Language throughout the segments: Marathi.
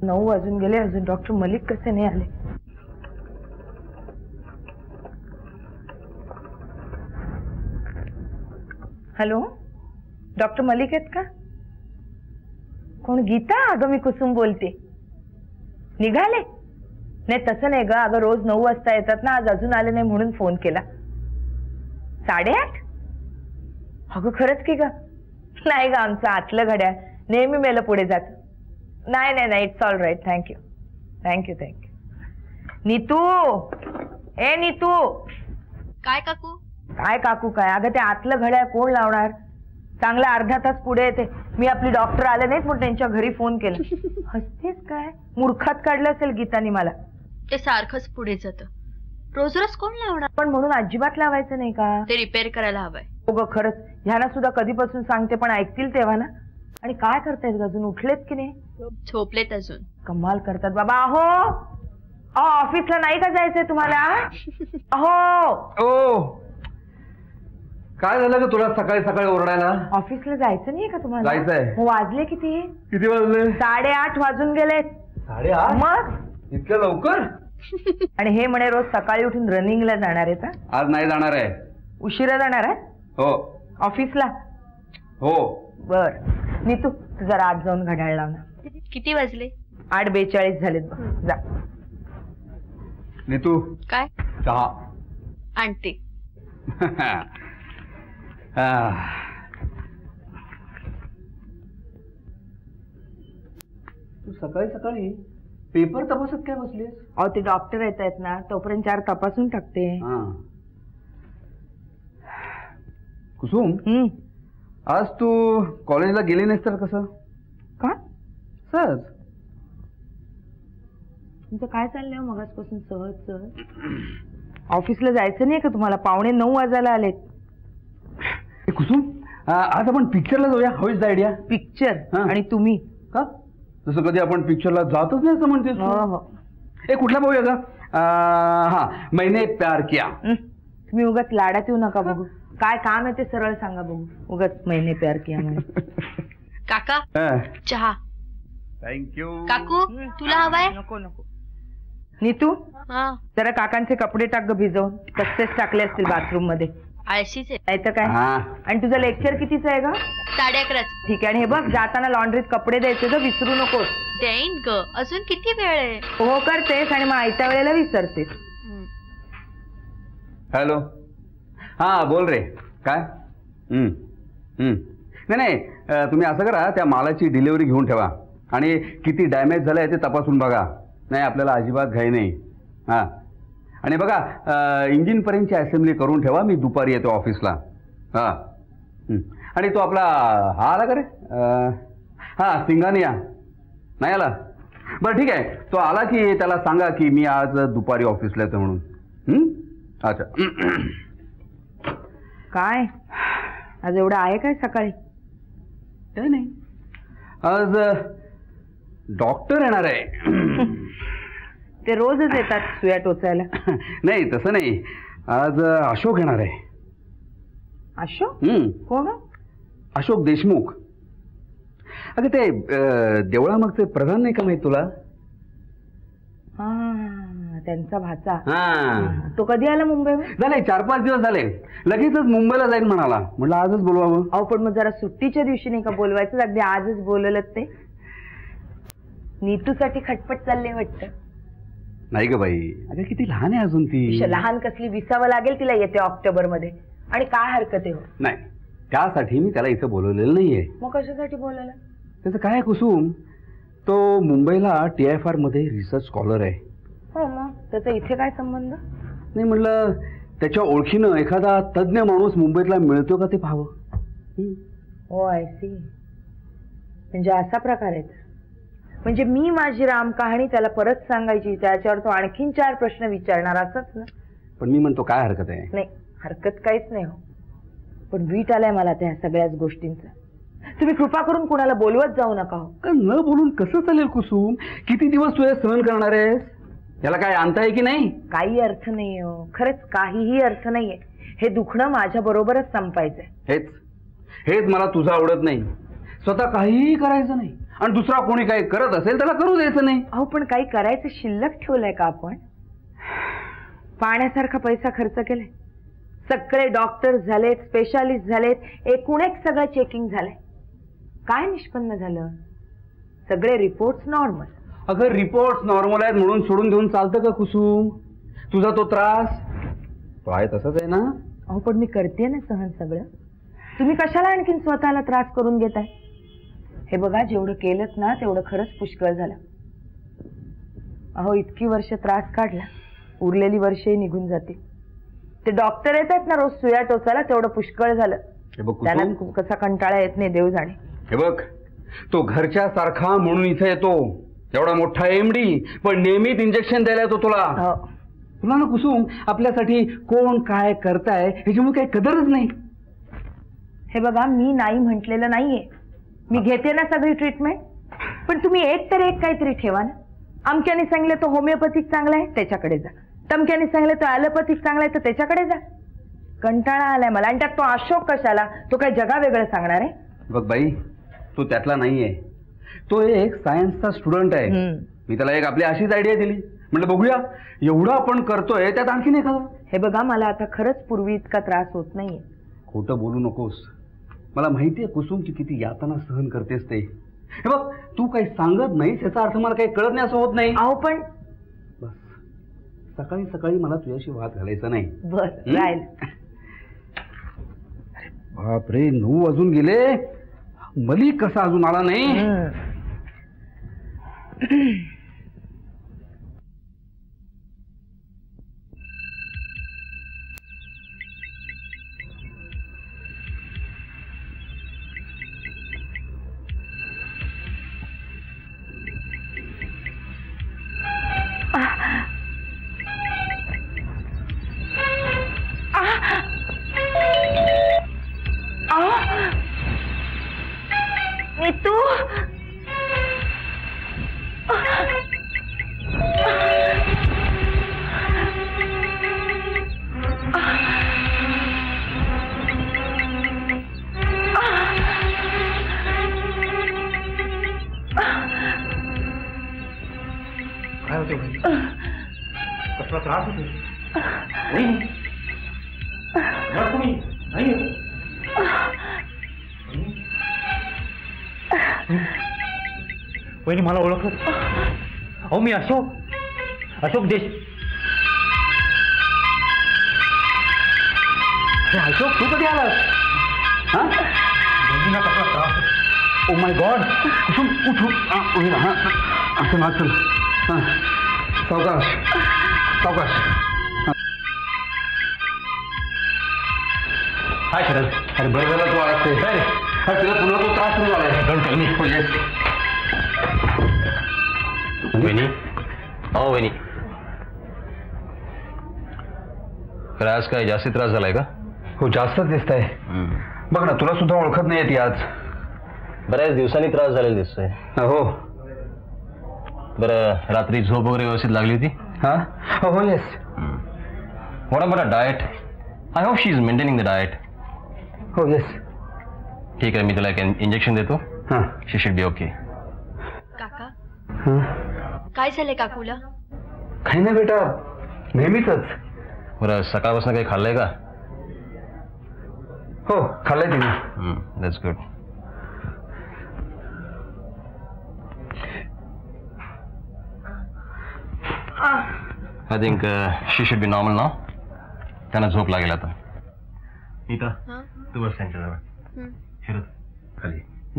9 वाजून गेले, अजून डॉक्टर मलिक कसे नाही आले? हॅलो, डॉक्टर मलिक आहेत का? कोण? गीता? अगं मी कुसुम बोलते. निघाले? नाही तसं नाही ग, अगं रोज 9 वाजता येतात ना, आज अजून आले नाही म्हणून फोन केला. 8:30? अगं खरंच की ग? नाही ग, आमचं आतलं घड्याळ नेहमी मेलं पुढे जात. नाही नाही नाही, it's all right. Thank you thank you thank you. Neetu, ए नीतू. काय काकू? काय काकू काय? अगं ते आतलं घड्याळ कोण लावणार? चांगला अर्धा तास पुढे येते. मी आपली डॉक्टर आले नाहीत म्हणून त्यांच्या घरी फोन केला. हसतेस काय? मूर्खात काढलं असेल गीतानी मला. ते सारखंच पुढे जातं, रोज रोज कोण लावणार? पण म्हणून अजिबात लावायचं नाही का? ते रिपेअर करायला हवंय. हो ग खरंच, ह्याला सुद्धा कधीपासून सांगते पण ऐकतील तेव्हा ना. आणि काय करतायत अजून? उठलेत की नाही? झोपलेत अजून. कमाल करतात बाबा. अहो ऑफिसला नाही का जायचंय तुम्हाला? अहो ओ काय झालं ग तुला सकाळी सकाळी ओरडायला? ऑफिसला जायचं नाही का तुम्हाला? जायचंय. मग वाजले किती? किती वाजले? 8:30 वाजून गेलेत. 8:30? मग इतक्या लवकर? आणि हे म्हणे रोज सकाळी उठून रनिंगला जाणार आहे का? आज नाही जाणार आहे. उशिरा जाणार आहे? हो. ऑफिसला? हो. बर. नीतू तू जरा आत जाऊन घड्याळ लाव ना. किती वाजले? 8:42 झालेत बघ. जा. नीतू काय? चहा आणते. तू सकाळी सकाळी पेपर तपासत काय बसलीस? अहो ते डॉक्टर येत आहेत ना, तोपर्यंत 4 तपासून टाकते. कुसुम, आज तू कॉलेजला गेली नाहीस तर कसं? का? सहज. तुमचं काय चाललंय मगाचपासून सहज सहज? ऑफिसला जायचं नाही का तुम्हाला? 8:45 वाजायला आलेत. कुसुम, आज आपण पिक्चरला जाऊया. How is the idea? Picture? आणि तुम्ही का? जसं कधी आपण पिक्चरला जातच नाही असं म्हणतेस. हो. ए कुठला पाहूया का? हा, मैंने प्यार किया. तुम्ही उगाच लाडात येऊ नका बघू. काय काम आहे ते सरळ सांगा बघू. उगाच मैंने प्यार किया म्हणून. काका चहा. थँक्यू. काकू तुला हवाय? नको नको. नीतू जरा काकांचे कपडे टाक ग भिजवून. तसेच टाकले असतील बाथरूम मध्ये. आळशीच आहे. नाही तर काय. आणि तुझं लेक्चर कितीचं आहे ग? 11:30. ठीक आहे. आणि हे बघ जाताना लॉन्ड्रीत कपडे द्यायचे ग, विसरू नकोस. देईन ग, अजून किती वेळ आहे? हो करतेस आणि मग आयत्या वेळेला विसरतेस. हॅलो. हा बोल रे. काय? नाही तुम्ही असं करा, त्या मालाची डिलिव्हरी घेऊन ठेवा आणि किती डॅमेज झालंय ते तपासून बघा. नाही आपल्याला अजिबात घाई नाही. हां आणि बघा इंजिनपर्यंतची असेंब्ली करून ठेवा. मी दुपारी येतो ऑफिसला. हां आणि तो आपला हा आला का रे? हां सिंघानिया नाही आला? बरं ठीक आहे. तो आला की त्याला सांगा की मी आज दुपारी ऑफिसला येतो म्हणून. अच्छा. काय आज एवढं आहे काय सकाळी? काय नाही, आज डॉक्टर येणार आहे. ते रोजच येतात सुया टोचायला. नाही तसं नाही, आज अशोक येणार आहे. अशोक? कोण? अशोक देशमुख. अगं ते देवळामागचे प्रधान नाही का माहित तुला? हा त्यांचा भाचा. हा तो कधी आला मुंबईवर? झाले 4-5 दिवस झाले. लगेचच मुंबईला जाईन म्हणाला. म्हटलं आजच बोलवावं. अहो पण मग जरा सुट्टीच्या दिवशी नाही का बोलवायचं? अगदी आजच बोलवलं ते. नीतूसाठी खटपट चालले वाटतं. नाही ग बाई, अगं किती लहान आहे अजून ती. लहान कसली, विसावं लागेल तिला येते ऑक्टोबर मध्ये. आणि काय हरकत आहे? नाही त्यासाठी मी त्याला इथं बोलवलेलं नाहीये. मग कशासाठी बोलायला? त्याचं काय कुसुम, तो मुंबईला TIFR मध्ये रिसर्च स्कॉलर आहे. हो मग त्याचा इथे काय संबंध? नाही म्हटलं त्याच्या ओळखीनं एखादा तज्ञ माणूस मुंबईतला मिळतो का ते पाहावं. हो आय सी. म्हणजे असा प्रकार आहे. म्हणजे मी माझी राम कहाणी त्याला परत सांगायची, त्याच्यावर तो आणखीन 4 प्रश्न विचारणार असंच ना? पण मी म्हणतो काय हरकत आहे? नाही हरकत काहीच नाही हो. पण वीट आलाय मला त्या सगळ्याच गोष्टींचा. तुम्ही कृपा करून कुणाला बोलवत जाऊ नका हो. न बोलून कसं चालेल कुसुम? किती दिवस तू सहन करणार आहेस? याला काय अंत आहे की नाही? काही अर्थ नाही हो, खरंच काहीही अर्थ नाहीये. हे दुखणं माझ्या बरोबरच संपायचंय. हेच मला तुझं आवडत नाही. स्वतः काहीही करायचं नाही आणि दुसरा कोणी काही करत असेल त्याला करू द्यायचं नाही. अहो पण काही करायचं शिल्लक ठेवलंय का आपण? पाण्यासारखा पैसा खर्च केलाय, सगळे डॉक्टर झालेत, स्पेशालिस्ट झालेत, एकूण एक सगळं चेकिंग झालंय. काय निष्पन्न झालं? सगळे रिपोर्ट्स नॉर्मल. अगं रिपोर्ट नॉर्मल आहेत म्हणून सोडून देऊन चालतं का कुसुम? तुझा तो त्रास तो आहे तसंच आहे ना. अहो पण मी करते ना सहन सगळं. तुम्ही कशाला आणखीन स्वतःला त्रास करून घेताय? हे बघा, जेवढं केलंत ना तेवढं खरंच पुष्कळ झालं. अहो इतकी वर्ष त्रास काढला, उरलेली वर्षही निघून जाते. ते डॉक्टर येतात ना रोज सुया टोचायला, तेवढं पुष्कळ झालं. त्याला कसा कंटाळा येत नाही देव जाणे. हे बघ, तो घरच्या सारखा म्हणून इथे येतो, एवढा मोठा एमडी, पण नेहमीच इंजेक्शन द्यायला येतो तुला. तुला ना कुसुम आपल्यासाठी कोण काय करताय ह्याच्यामुळे काही कदरच नाही. हे बघा, मी नाही म्हटलेलं नाहीये, मी घेते ना सगळी ट्रीटमेंट, पण तुम्ही एक तर एक काहीतरी ठेवा ना. अमक्याने सांगले तो होमिओपॅथिक चांगला आहे त्याच्याकडे जा, तमक्याने सांगले तो ॲलोपॅथिक चांगला आहे तर त्याच्याकडे जा. कंटाळा आलाय मला. आणि त्यात तो अशोक कशाला? तो काय जगा वेगळं सांगणार आहे? बघ बाई, तो त्यातला नाहीये, तो एक सायन्सचा स्टुडंट आहे. मी त्याला एक आपली अशीच आयडिया दिली, म्हटलं बघूया एवढं आपण करतोय त्यात आणखीन एखादं. हे बघा, मला आता खरंच पूर्वी इतका त्रास होत नाहीये. खोटं बोलू नकोस, मला माहितीये कुसुमची किती यातना सहन करतेस ते. हे बघ, तू काही सांगत नाहीस याचा अर्थ मला काही कळत नाही असं होत नाही. अहो पण बस, सकाळी सकाळी मला तुझ्याशी वाद घालायचा नाही. बस राहील. बापरे, 9 वाजून गेले, मलिक कसा अजून आला नाही? नीतू, काय होते? कसला त्रास होतो? तुम्ही नाही वहिनी मला ओळखत? अहो मी अशोक देश. अशोक, तू कधी आलास? हा, कसला त्रास. Oh my God. कुसुम उठ, असं ना, चल. सावकाश सावकाश. हाय शरद. अरे बरं झालं तू आलास ते. तिला पुन्हा तो त्रास सुरू झालाय. Don't tell me. हो येस. वहिनी, हो वहिनी, तर आज काय जास्ती त्रास झालाय का? हो, जास्तच दिसत आहे. बघ ना, तुला सुद्धा ओळखत नाही ती आज. बऱ्याच दिवसांनी त्रास झालेला दिसतोय. हो. बरं, रात्री झोप वगैरे व्यवस्थित लागली होती? हा, हो yes. What about diet? I hope she is maintaining the diet. हो येस. ठीक आहे, मी तुला एक इंजेक्शन देतो. हां, शी शुड बी ओके. काका, हां. काय झालंय काकूला? काही नाही बेटा, नेहमीच. बरं, सकाळपासून काही खाल्लंय का? हो, खाल्लंय तिने. That's good. I think she should be normal now. त्यांना झोप लागेल आता. इथं तू बस त्यांच्याजवळ. फिरत खाली.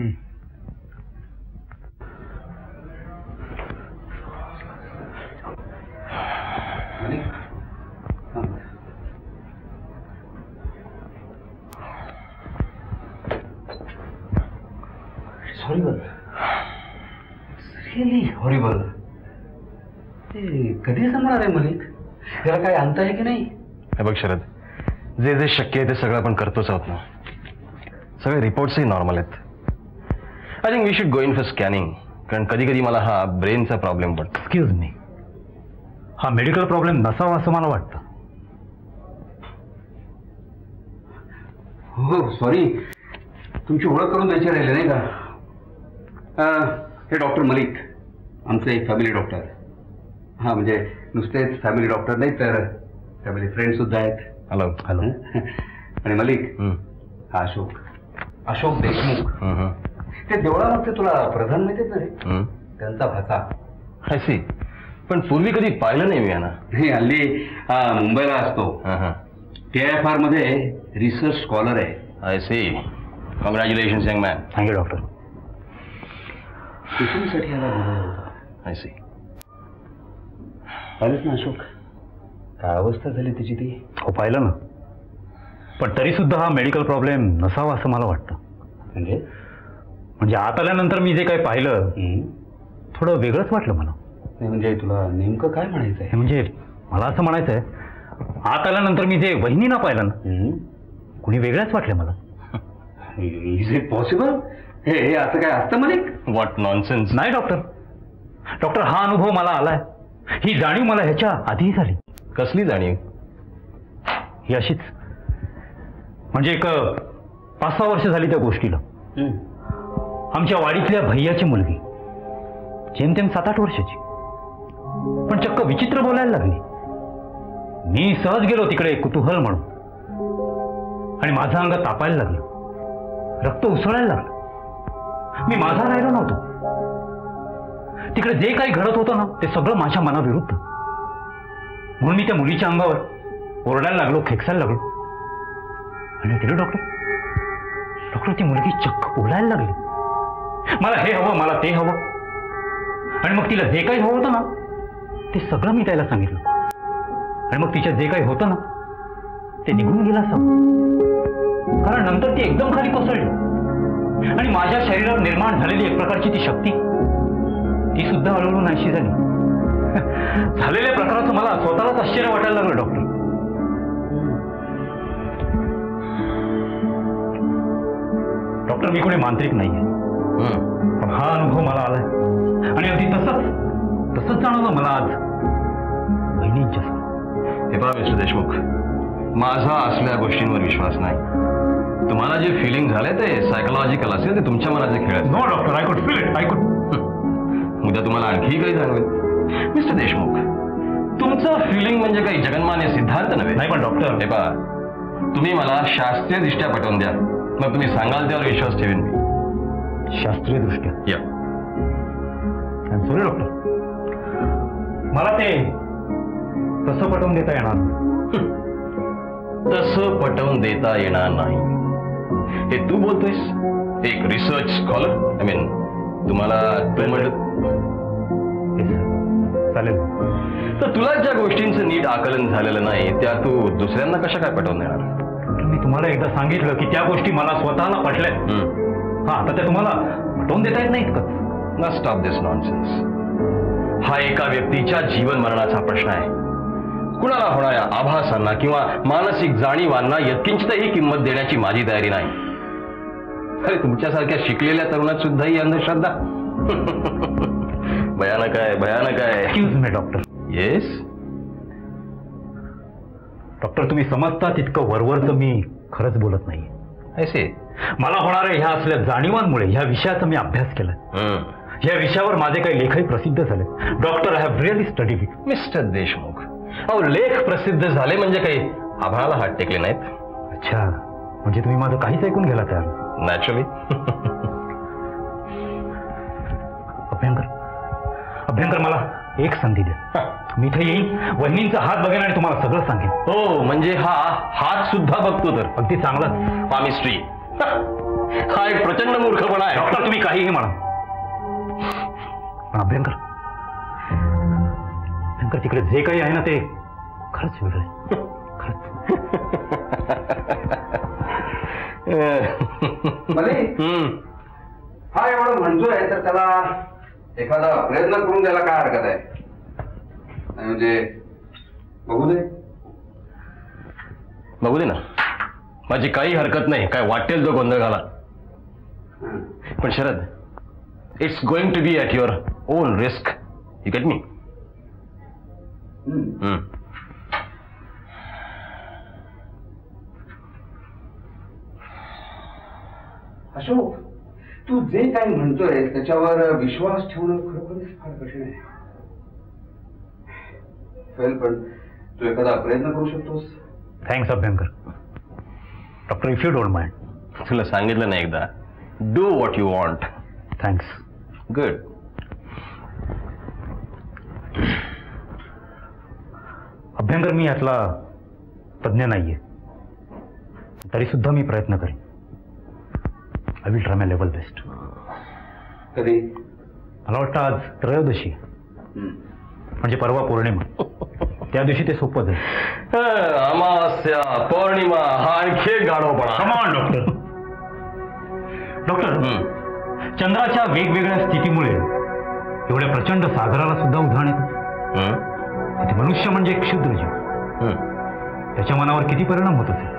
Horrible, really horrible. ते कधी संपणार आहे मलिक? त्याला काही अंत आहे की नाही? हे बघ शरद, जे जे शक्य आहे ते सगळं आपण करतोच आहोत ना. सगळे रिपोर्ट्सही नॉर्मल आहेत. I think we should go in for scanning, कारण कधी कधी मला हा ब्रेनचा प्रॉब्लेम पडतो. एक्सक्यूज मी, हा मेडिकल प्रॉब्लेम नसावा असं मला वाटतं. हो सॉरी, तुमची ओळख करून द्यायची राहिले नाही का? हे डॉक्टर मलिक, आमचे फॅमिली डॉक्टर. हां, म्हणजे नुसतेच फॅमिली डॉक्टर नाही तर फॅमिली फ्रेंड सुद्धा आहेत. हॅलो. हॅलो. आणि मलिक, हा अशोक देशमुख. ते देवळामागचे तुला प्रधान माहितीत ना रे, त्यांचा भाचा. अशी पण पूर्वी कधी पाहिलं नाही मी यांना. हे हल्ली मुंबईला असतो. TIFR मध्ये रिसर्च स्कॉलर आहे. I see. Congratulations young man. Thank you doctor. कुठूनसाठी याला बोलवलं होतं? I see. पाहिलंच ना अशोक, काय अवस्था झाली त्याची ती. हो पाहिलं ना, पण तरी सुद्धा हा मेडिकल प्रॉब्लेम नसावा असं मला वाटतं. म्हणजे आत आल्यानंतर मी जे काही पाहिलं थोडं वेगळंच वाटलं मला. नाही म्हणजे तुला नेमकं काय म्हणायचं आहे? म्हणजे मला असं म्हणायचं आहे, आत आल्यानंतर मी जे वहिनीना पाहिलं ना, कुणी वेगळ्याच वाटलं मला. Is it possible? हे असं काय असतं मलिक? What nonsense. नाही डॉक्टर, डॉक्टर हा अनुभव मला आलाय, ही जाणीव मला ह्याच्या आधीही झाली. कसली जाणीव? ही अशीच, म्हणजे एक 5-6 वर्ष झाली त्या गोष्टीला. आमच्या वाडीतल्या भैयाची मुलगी, जेमतेम 7-8 वर्षाची, पण चक्क विचित्र बोलायला लागली. मी सहज गेलो तिकडे कुतूहल म्हणून, आणि माझं अंग तापायला लागलं, रक्त उसळायला लागलं. मी माझा राहिलो नव्हतो. तिकडे जे काही घडत होतं ना ते सगळं माझ्या मनाविरुद्ध. म्हणून मी त्या मुलीच्या अंगावर ओरडायला लागलो, खेकसायला लागलो. आणि तिकडे डॉक्टर ती मुलगी चक्क बोलायला लागली, मला हे हवं, मला ते हवं. आणि मग तिला जे काही हवं होतं ना ते सगळं मी त्याला सांगितलं. आणि मग तिच्या जे काही होतं ना ते निघून गेलं असं. कारण नंतर ती एकदम खाली कोसळली आणि माझ्या शरीरात निर्माण झालेली एक प्रकारची ती शक्ती, ती सुद्धा हळूहळू नाहीशी झाली. झालेल्या प्रकाराचं मला स्वतःलाच आश्चर्य वाटायला लागलं डॉक्टर. डॉक्टर मी कोणी मांत्रिक नाहीये, पण हा अनुभव मला आलाय आणि अगदी तसंच जाणवलं मला आज बहिणींच्या समोर. हे पहा मिस्टर देशमुख, माझा असल्या गोष्टींवर विश्वास नाही. तुम्हाला जे फिलिंग झालंय ते सायकोलॉजिकल असेल, ते तुमच्या मनाचे खेळ आहेत. No doctor, I could feel it. I could. उद्या तुम्हाला आणखी काही जाणवेल. मिस्टर देशमुख, तुमचं फिलिंग म्हणजे काही जगन्मान्य सिद्धार्थ नव्हे. नाही पण डॉक्टर, हे पहा, तुम्ही मला शास्त्रीय दृष्ट्या पटवून द्या, मग तुम्ही सांगाल त्यावर विश्वास ठेवेन मी. शास्त्रीय दृष्ट्या? या. सॉरी डॉक्टर, मला ते तसं पटवून देता येणार नाही. तसं पटवून देता येणार नाही हे तू बोलतोयस, एक रिसर्च स्कॉलर. आय मीन तुम्हाला चालेल. तर तुला ज्या गोष्टींचं नीट आकलन झालेलं नाही त्या तू दुसऱ्यांना कशा काय पटवून देणार? मी तुम्हाला एकदा सांगितलं की त्या गोष्टी मला स्वतःला पटल्यात. हा, आता त्या तुम्हाला पटवून देता येत नाहीत का? ना स्टॉप दिस नॉनसेन्स. हा एका व्यक्तीच्या जीवन मरणाचा प्रश्न आहे. कुणाला होणाऱ्या आभासांना किंवा मानसिक जाणीवांना यत्किंचितही किंमत देण्याची माझी तयारी नाही. अरे तुमच्यासारख्या शिकलेल्या तरुणात सुद्धा ही अंधश्रद्धा. भयानक आहे, भयानक आहे. Excuse me doctor. Yes doctor, तुम्ही समजता तितकं वरवरचं मी खरंच बोलत नाही. ऐसे मला होणाऱ्या ह्या असल्या जाणीवांमुळे ह्या विषयाचा मी अभ्यास केलाय. या विषयावर माझे काही लेखही प्रसिद्ध झाले. Doctor, I have really studied it. Mister Deshmukh, अहो लेख प्रसिद्ध झाले म्हणजे काही आभाळाला हात टेकले नाहीत. अच्छा, म्हणजे तुम्ही माझं काहीच ऐकून गेला त्याला? नॅचरली. अभ्यंकर, मला एक संधी द्या. मी इथे येईन, वहिनींचा हात बघेन आणि तुम्हाला सगळं सांगेन. हो, म्हणजे हा हात सुद्धा बघतो तर अगदी चांगलाच. पामिस्ट्री. हा एक प्रचंड मूर्खपणा आहे. डॉक्टर, तुम्ही काहीही म्हणा, पण अभ्यंकर तिकडे जे काही आहे ना ते खरंच वेगळं आहे. हा एवढं म्हणतोय तर त्याला एखादा प्रयत्न करून द्यायला काय हरकत आहे? म्हणजे बघू दे ना, माझी काही हरकत नाही. काय वाटेल तो गोंधळ घाला. पण Sharad, it's going to be at your own risk. You get me? Ashok, तू जे काही म्हणतोय त्याच्यावर विश्वास ठेवणं खरोखरच फार कठीण आहे. पण तू एखादा प्रयत्न करू शकतोस. Thanks Abhyankar. Doctor, if you don't mind. तुला सांगितलं ना एकदा, do what you want. Thanks. Good. Abhyankar, मी यातला तज्ञ नाहीये, तरी सुद्धा मी प्रयत्न करेन. I will try my level best. कधी? मला वाटतं आज त्रयोदशी म्हणजे परवा पौर्णिमा. त्या दिवशी ते सोपं जाईल. अमावस्या, पौर्णिमा हा आणखी एक गाढवपणा. Come on doctor. डॉक्टर, चंद्राच्या वेगवेगळ्या स्थितीमुळे एवढ्या प्रचंड सागराला सुद्धा उधाण येतं. तिथे मनुष्य म्हणजे एक क्षुद्र जीव. त्याच्या मनावर किती परिणाम होत असेल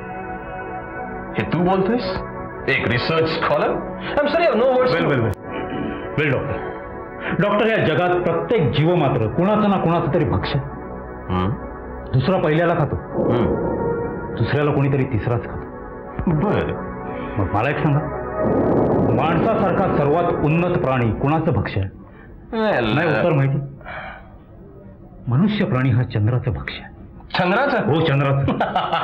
हे तू बोलतोयस? एक research scholar. I am sorry, no words. Well doctor. Doctor, या जगात प्रत्येक जीव मात्र कुणाचं ना कुणाचं तरी भक्ष्य. दुसरा पहिल्याला खातो, दुसऱ्याला कोणीतरी तिसराच खातो. बर, मग मला एक सांगा, माणसासारखा सर्वात उन्नत प्राणी कुणाचं भक्ष्य आहे? नाही उत्तर माहिती? मनुष्य प्राणी हा चंद्राचं भक्ष्य आहे. चंद्राचं? हो, चंद्राचं.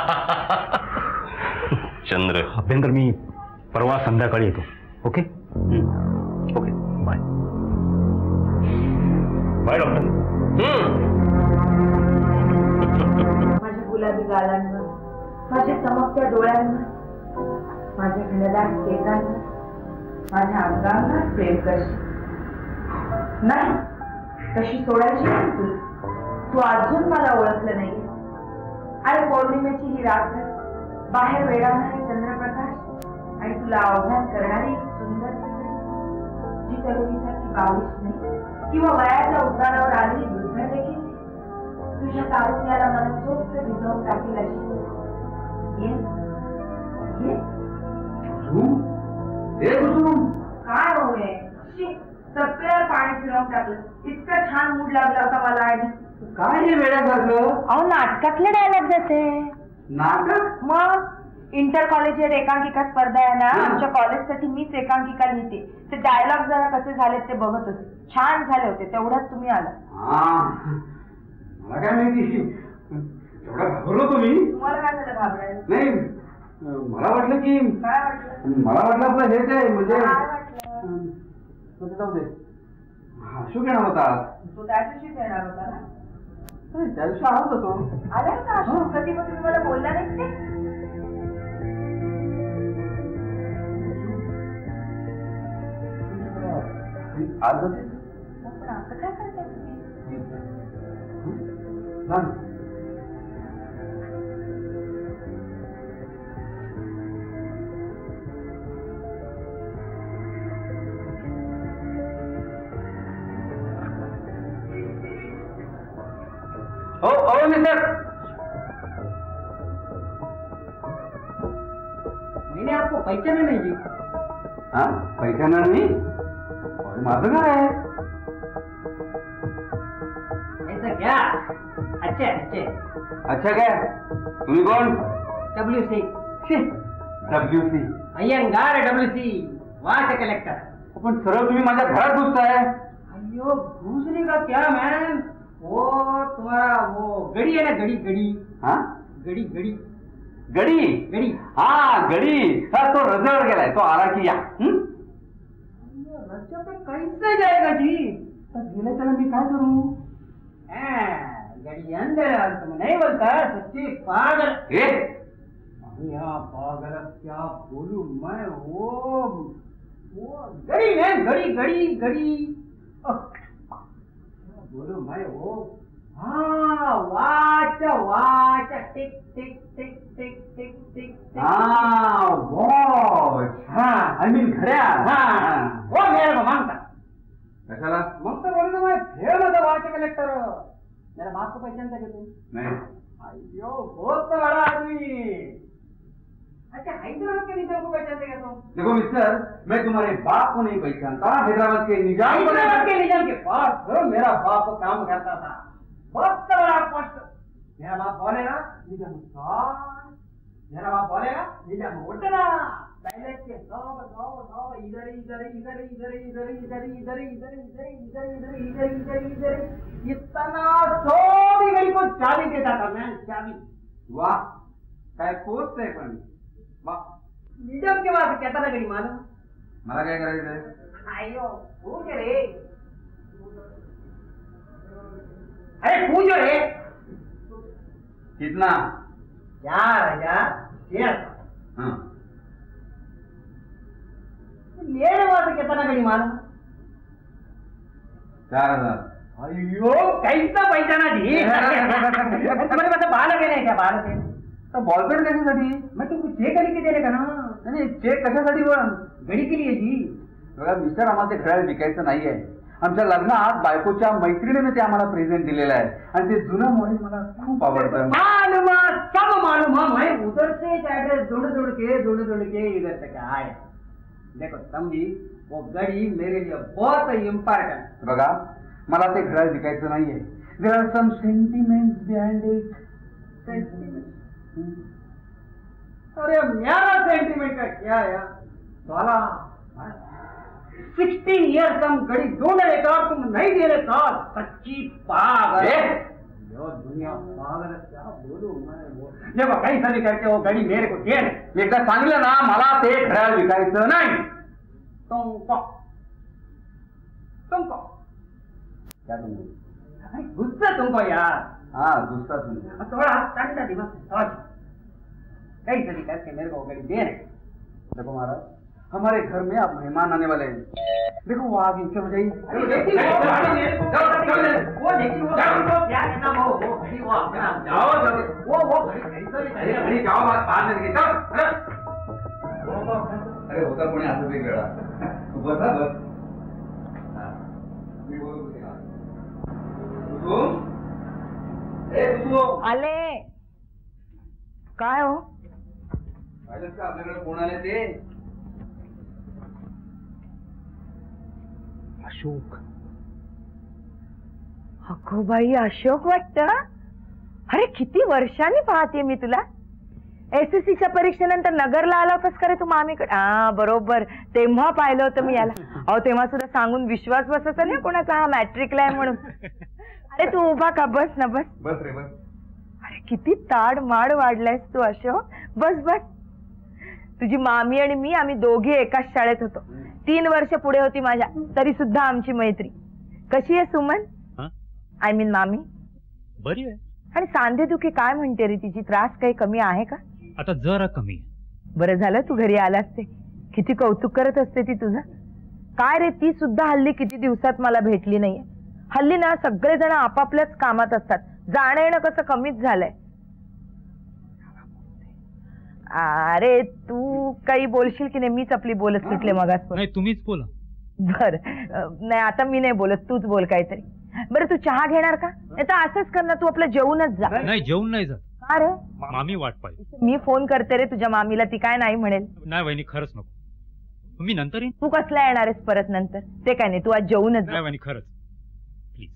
चंद्र. अभ्यंकर, मी परवा संध्याकाळी येतो. Okay okay. Bye bye doctor. माझ्या गुलाबी गालांवर, माझ्या चमकत्या डोळ्यांवर, माझ्या घनदाट केसांवर, माझ्या अंगांवर प्रेम करशील. नाही, तशी सोडायची नाही तुला. तू अजून मला ओळखलं नाही. आणि पौर्णिमेची ही रात्र, बाहेर वेडावणारे चंद्रप्रकाश आणि तुला आव्हान करणारी एक सुंदर स्त्री, जी तरुणीसाठी बावीस नाही किंवा वयाच्या उतारावर आलेली वृद्ध देखील तुझ्या तारुण्याला मनसोक्त भिजवून टाकेल अशी. काय होय, सगळं पाणी फिरवून टाकलं. इतकं छान मूड लागला होता मला. आणि काय हे वेळासारखं? अहो, नाटकातले डायलॉग जाते. नाटक? मग इंटर कॉलेजिएट एकांकिका स्पर्धा आहे ना, आमच्या कॉलेजसाठी मीच एकांकिका लिहिते. ते डायलॉग जरा कसे झालेत ते बघत होते. छान झाले होते, तेवढ्यात तुम्ही आला. मला काय माहिती, एवढा घाबरलो तुम्ही. तुम्हाला काय झालं घाबरायला? नाही, मला वाटलं की, काय वाटलं? मला वाटलं आपलं हेच आहे म्हणजे. काय वाटलं? जाऊ दे. अशोक येणार होता. तो त्या दिवशीच येणार होता ना? त्या दिवशी आहोत होतो. आला का अशोक? कधी पण तुम्ही मला बोलला नाही ते? आज होते. पण असं काय करताय तुम्ही? ओ मिस्टर. मैंने आपको पहचाना नहीं जी. हाँ, पहचाना नहीं? माझं काय आहे? ऐसा क्या? अच्छा अच्छा. अच्छा काय? तुम्ही कोण? WC. WC. अय्यंगार WC. वहां से कलेक्टर. पण सरळ तुम्ही माझ्या घरात घुसताय. अयो, घुसने का क्या मैन? वो तुम्हारा वो गड़ी है ना, गड़ी गड़ी. हाँ, गड़ी गड़ी गडी. गड़ी. हा, गडी. हा, तो रजेवर गेलाय. तो आला की या. रज्जा पे कैसे जाएगा जी? गेला त्याला मी काय करू? गड़ी अंदर तुम नहीं बोलता, सच्ची पागल. यहाँ पागल क्या बोलूं मैं? वो गड़ी मैन, गड़ी गड़ी गड़ी. बोलो मैं वो. हाँ, watch watch. Tick tick tick tick tick tick. हाँ, वॉच. हाँ, I mean घड्या. हाँ, वो मेरे को मांगता. कशाला? मांगता बोले तो मैं फेमस वाच कलेक्टर. मेरा बाप को पहचानता क्या तुम? नहीं. अयो, बहुत बड़ा आदमी. अच्छा, हैदराबाद के निजाम को पहचानते क्या तुम? देखो मिस्टर, मैं तुम्हारे बाप को नहीं पहचानता. हैदराबाद के निजाम को. हैदराबाद के निजाम के पास मेरा बाप काम करता था. बहुत बड़ा पोस्ट. मेरा बाप बोले ना, निजामुद्दौला मेरा बाप बोलेगा नीचा उठना, पहले के सौ इधर इधर इधर इधर इधर इधर इधर इधर इधर इधर इधर इधर इधर इधर इतना सोरी गई को चाबी देता था मैं, चाबी। वाह, काय पोस्ट आहे पण. वाह, निजम के बाद कहता ना गडी मालूम. मला काय करायचंय? अयो पूछ रे, अरे पूछ रे. कितना? 4,000. हाँ. मेरे वास्ते कितना गडी मालूम? 4,000. अयो कैसा पहचाना जी. तुम्हारे पास बालक है क्या? बालक है तर बॉलपेन कशासाठी? मैं तुमको चेक लिख के देने का ना. नाही, चेक कशासाठी पण? घडी के लिए जी. बघा मिस्टर, आम्हाला ते घड्याळ विकायचं नाहीये. आमच्या लग्नात बायकोच्या मैत्रिणीने ते आम्हाला प्रेझेंट दिलेलं आहे आणि ते जुनं मॉडेल मला खूप आवडतं. मालूम, सब मालूम. मैं उधर से एड्रेस ढूंढ के इधर तक आया. देखो समझी, वो घड़ी मेरे लिए बहुत इम्पोर्टेंट. बघा, मला ते घड्याळ विकायचं नाहीये. There are some sentiments behind it. अरे मेरा सेंटिमेंट का क्या है साला. 16 ईयर्स हम घड़ी ढूंढने का, तुम नहीं देने का. सच्ची पागल. यो दुनिया पागल है, क्या बोलूं मैं. देखो कैसा भी करके वो घड़ी मेरे को दे. एकदा सांगितलं ना, मला ते घड्याळ विकायचं नाही. तुमको क्या तुमको? गुस्सा तुमको यार. हाँ, गुस्सा तुमको. थोड़ा ठंडा दिमाग से सोच. कैसे भी करके मेरे को घड़ी दे. देखो महाराज, हमारे घर में आप मेहमान आने वाले हैं. देखो वो आगे चलो जाइए. अरे होता कोणी असं वेगळा. बसा बस. मी बोलत होते ना. आले काय हो? पाहिलं का आपल्याकडे कोण आले ते? अशोक. अगो बाई, अशोक वाटतं. अरे किती वर्षांनी पाहते मी तुला. SSCच्या परीक्षेनंतर नगरला आला होतास का रे तू मामीकडे? हा बरोबर, तेव्हा पाहिलं होतं मी याला. अहो तेव्हा सुद्धा सांगून विश्वास बसायचा नाही कोणाचा, हा मॅट्रिकला आहे म्हणून. अरे तू उभा का, बस ना बस. बस रे बस. अरे किती ताड माड वाढलायस तू अशोक. बस बस. तुझी मामी आणि मी, आम्ही दोघी एकाच शाळेत होतो. 3 वर्ष पुढे होती माझ्या, तरी सुद्धा आमची मैत्री. कशी आहे सुमन? आय मीन मामी. बरी आहे. आणि सांधेदुखी काय म्हणते रे तिची? त्रास काही कमी आहे का? आता जरा कमी. बरं झालं तू घरी आलास ते. किती कौतुक करत असते ती तुझं. काय रे, ती सुद्धा हल्ली किती दिवसात मला भेटली नाहीये. हल्ली ना सगळेजण आपापल्याच कामात असतात. जाणं येणं कसं कमीच झालंय. अरे तू काही बोलशील की नाही? मीच आपली बोलत सुटले मगाच. नाही, तुम्हीच बोला. बर, नाही आता मी नाही बोलत, तूच बोल काहीतरी. बरं तू चहा घेणार का? नाही तर असंच कर ना, तू आपलं जेवूनच जा. नाही, जेवून नाही जात. का रे? मामी वाट पाहिजे. मी फोन करते रे तुझ्या मामीला, ती काय नाही म्हणेल. नाही वहिनी, खरंच नको. मी नंतर येईन. तू कसला येणार आहेस परत नंतर? ते काय नाही, तू आज जेवूनच जा. नाही वहिनी, खरंच प्लीज.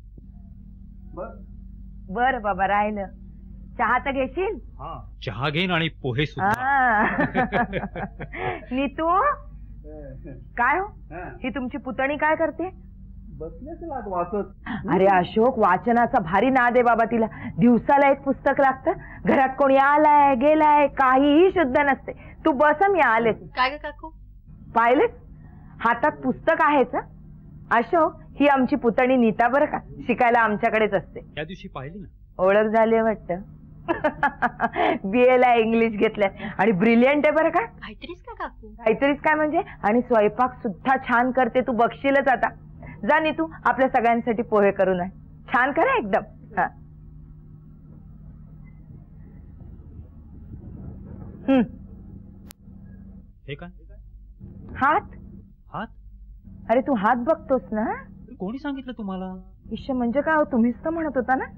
बर बाबा, राहिलं. चहा तर घेशील? चहा घेईन आणि पोहे सुद्धा. नीतू काय हो, ही तुमची पुतणी काय करते? बसलेच वाचत. अरे अशोक, वाचनाचा भारी नाद आहे बाबा तिला. दिवसाला एक पुस्तक लागतं. घरात कोणी आलाय गेलाय काहीही शुद्ध नसते. तू बस, मी आलेच. काय ग काकू? पाहिलेच, हातात पुस्तक आहेच. अशोक, ही आमची पुतणी नीता बरं का, शिकायला आमच्याकडेच असते. त्या दिवशी पाहिली ना. ओळख झाली वाटतं. BA ला इंग्लिश घेतलंय आणि ब्रिलियंट आहे बरं का. काहीतरीच का काकू? काहीतरीच काय म्हणजे? आणि स्वयंपाक सुद्धा छान करते. तू बघशीलच आता. जा नी तू आपल्या सगळ्यांसाठी पोहे करून आहे. छान करा एकदम. हे काय? हात. हात? अरे तू हात बघतोस ना? कोणी सांगितलं तुम्हाला? ईश म्हणजे काय हो, तुम्हीच तर म्हणत होता ना.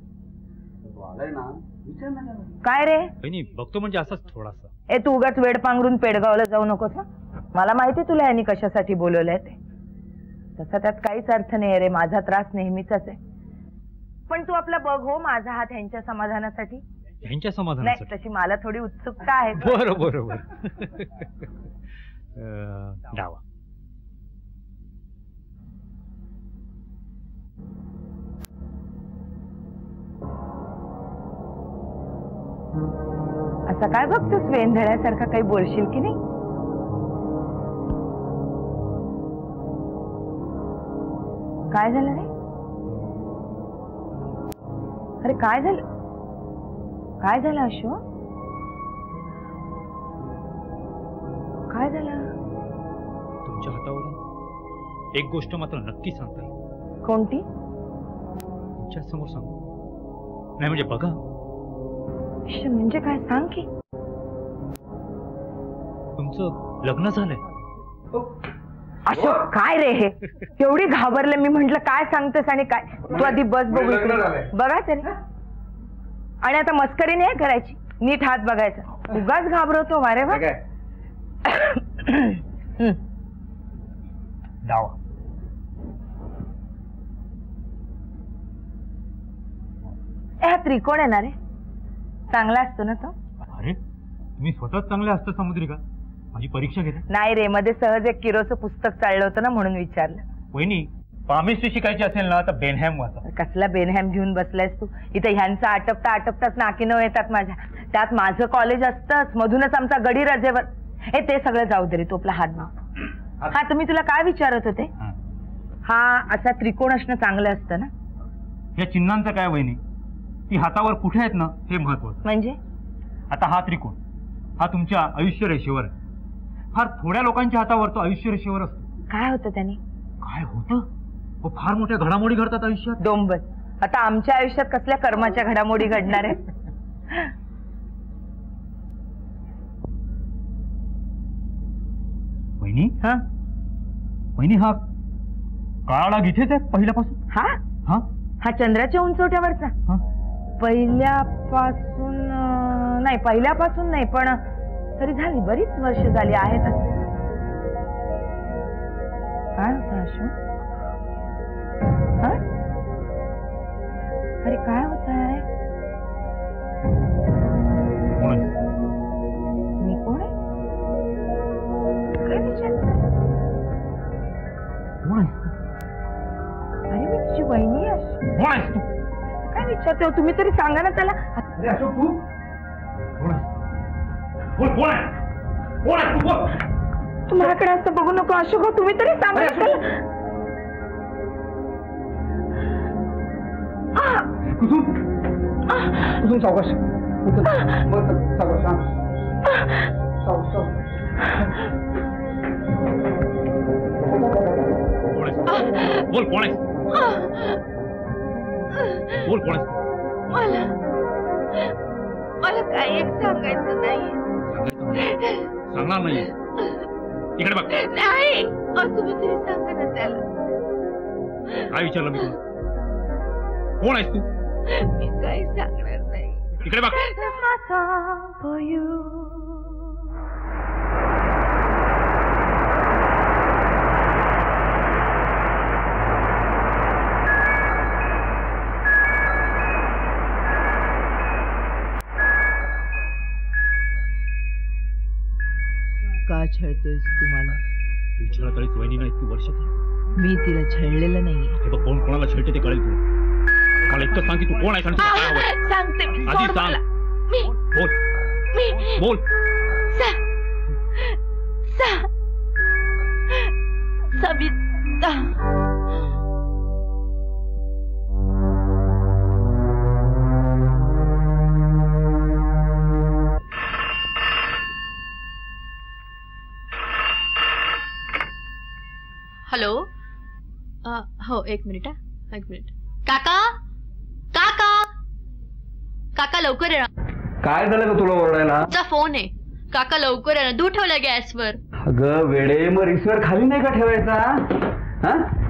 काय रे? वहिनी, बघतो म्हणजे असाच थोडासा. ए तू उगाच वेड पांघरून पेडगावला जाऊ नकोस. मला माहिती तुला यांनी कशासाठी बोलवलंय ते. तसा त्यात काहीच अर्थ नाही रे. माझा त्रास नेहमीचाच आहे. पण तू आपला बघ हो, माझा हात ह्यांच्या समाधानासाठी. त्यांच्या नाही समाधानासाठी. तशी मला थोडी उत्सुकता आहे. बरं बरं बरं. डावा. असं काय बघतोस वेंधळ्यासारखा, काही बोलशील की नाही? काय झालं रे? अरे काय झालं? काय झालं अशोक? काय झालं? तुमच्या हातावरून एक गोष्ट मात्र नक्की सांगता येईल. कोणती? तुमच्या समोर सांगू नाही म्हणजे बघा. म्हणजे काय, सांग की. तुमचं लग्न झालंय. अशोक काय रे हे? एवढी घाबरले मी, म्हंटल काय सांगतेस आणि काय. तू आधी बस बघू इकडे. बघा तरी. आणि आता मस्करी नाही करायची, नीट हात बघायचा. उगाच घाबरवतो वारे वा. डावा. हा त्रिकोण आहे ना रे, चांगला असतो ना तो. अरे तुम्ही स्वतःच चांगले असता सामुद्रिका. माझी परीक्षा घेता. नाही रे, मध्ये सहज एक किरोचं पुस्तक चाललं होतं ना म्हणून विचारलं. वहिनी पामिस्ट्री शिकायची असेल ना तर बेनहॅम वाचा. कसला बेनहॅम घेऊन बसलायस तू इथे? ह्यांचा आटपता आटपताच नाकीनव येतात माझ्या. त्यात माझं कॉलेज असतंच, मधूनच आमचा गडी रजेवर. हे ते सगळं जाऊ दे रे, तो आपला हात माव. हा तुम्ही तुला काय विचारत होते? हा असा त्रिकोण असणं चांगलं असतं ना. या चिन्हांचं काय वहिनी, ती हातावर कुठे आहेत ना हे महत्वाचं. म्हणजे आता हा त्रिकोण हा तुमच्या आयुष्य रेषेवर आहे. फार थोड्या लोकांच्या हातावर तो आयुष्य रेषेवर असतो. काय होतं त्याने? काय होतं? फार मोठ्या घडामोडी घडतात आयुष्यात. डोंबर. आता आमच्या आयुष्यात कसल्या कर्माच्या घडामोडी घडणार आहे? वहिनी हा वहिनी हा काळा डाग इथेच आहे पहिल्यापासून. हा हा हा चंद्राच्या उंचवट्यावरचा. हा पहिल्यापासून नाही पण तरी झाली बरीच वर्ष झाली आहेत. काय होतं अशोक? हा अरे काय होत आहे? मी कोण आहे? काय विचारते? अरे मी तुझी वहिनी आहे. काय विचारते हो तुम्ही? तरी सांगा ना त्याला. तू माझ्याकडे असं बघू नको अशोक, तुम्ही तरी सांगा त्याला. कुसुम सावकाश. बोल कोण आहेस? बोल कोण आहेस? मला काही एक सांगायचं नाही. सांगणार नाही. इकडे बघ. नाही तुम्ही तरी सांगा ना त्याला. काय विचारलं मी तुला? कोण आहेस तू? मी काही सांगणार नाही. इकडे बघ. का छळतोयस तू मला? तू छळा तरीच वहिनी नाही इतकी वर्ष. मी तिला छळलेलं नाहीये. हे बघ, कोण कोणाला छळते ते कळेल तुला. मला इतकं सांग की तू कोण आहेस आणि तुला काय हवंय. सांगते मी. आधी सोड सांग. मला. मी बोल मी बोल. सविता. हॅलो. हो एक मिनिट. काका काका काका लवकर ये ना. काय झालं का तुला ओरडायला? तुझा फोन आहे. काका लवकर ये ना. दूध ठेवलं गॅसवर. अगं वेडे, मग रिसवर खाली नाही का ठेवायचा? हा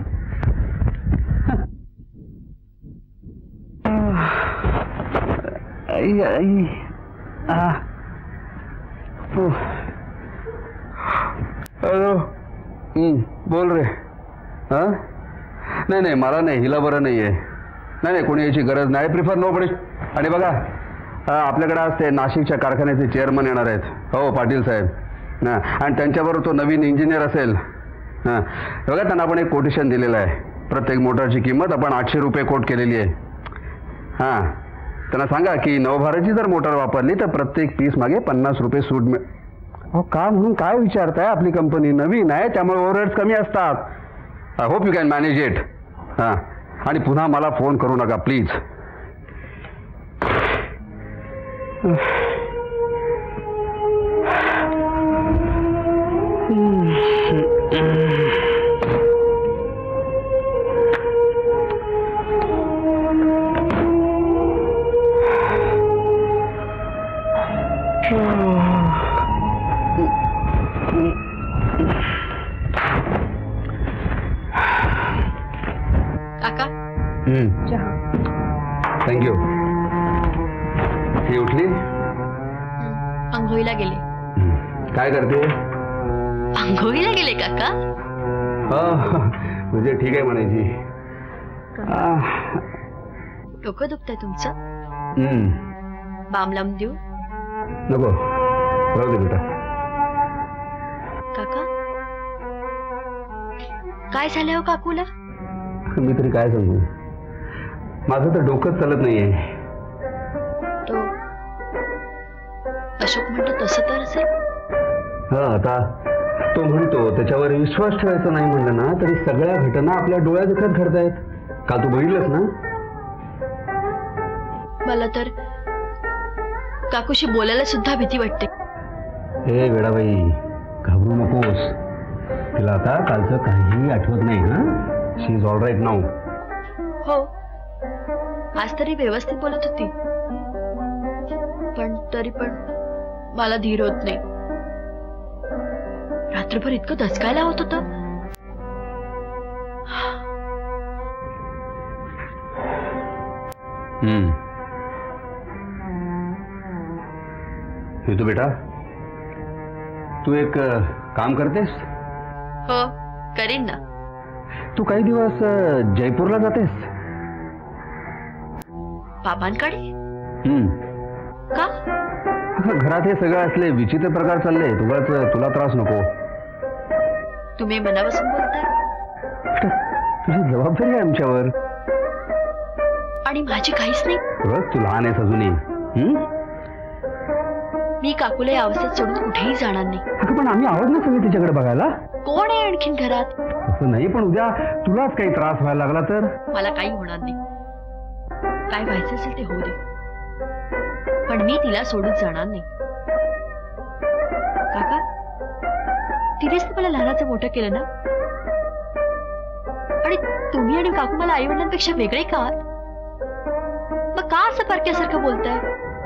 हॅलो. बोल रे. हा नाही नाही मला नाही, हिला बरं नाहीये. नाही कोणी याची गरज नाही. Prefer nobody. आणि बघा आपल्याकडे आज ते नाशिकच्या कारखान्याचे चेअरमन येणार आहेत. हो पाटील साहेब. आणि त्यांच्याबरोबर तो नवीन इंजिनियर असेल. हां बघा त्यांना आपण एक कोटेशन दिलेलं आहे. प्रत्येक मोटरची किंमत आपण 800 रुपये कोट केलेली आहे. हां त्यांना सांगा की नवभारतची जर मोटर वापरली तर प्रत्येक पीस मागे 50 रुपये सूट मिळ. अहो का म्हणून काय विचारताय? आपली कंपनी नवीन आहे त्यामुळे ओव्हरहेड्स कमी असतात. I hope you can manage it. हां आणि पुन्हा मला फोन करू नका प्लीज. काका थँक्यू. ही उठली? आंघोळीला गेले. काय करते? आंघोळीला गेले काका? म्हणजे ठीक आहे म्हणायची. डोकं दुखतंय तुमचं? बाम लावून देऊ? नको राहू दे बेटा. काका काय झालं हो काकूला? मी तरी काय सांगू, माझं तर डोकंच चालत नाहीये. तो अशोक म्हणतो तसं तर असेल. हा आता तो म्हणतो त्याच्यावर विश्वास ठेवायचा नाही म्हणलं ना तरी सगळ्या घटना आपल्या डोळ्यादेखत घडतायत. काल तू बघितलंस ना? मला तर काकूशी बोलायला सुद्धा भीती वाटते. हे वेडाबाई घाबरू नकोस. तिला आता कालचं काहीही आठवत नाही. हा she is all right now. हो आज तरी व्यवस्थित बोलत होती पण तरी पण मला धीर होत नाही. रात्रभर इतकं दचकायला होत होतं. तू बेटा तू एक काम करतेस? हो करीन ना. तू काही दिवस जयपूरला जातेस? बाबांकडे? का? घरात हे सगळं असले विचित्र प्रकार चालले. तुला त्रास नको. तुम्ही मनापासून बोलताय. तुझी जबाबदारी आहे आमच्यावर. आणि माझी काहीच नाही. बघ तू लहान आहेस अजूनही. मी काकूला या अवस्थेत सोडून कुठेही जाणार नाही. अगं पण आम्ही आहोत ना सगळे तिच्याकडे बघायला. कोण आहे आणखीन घरात? असं नाही पण उद्या तुलाच काही त्रास व्हायला लागला तर? मला काही होणार नाही. काय व्हायचं असेल ते होऊ दे पण मी तिला सोडून जाणार नाही. काका तिनेच तर मला लहानाचं मोठं केलं ना. आणि तुम्ही आणि काकू मला आई वडिलांपेक्षा वेगळे का आहात? मग का असं परक्यासारखं बोलताय?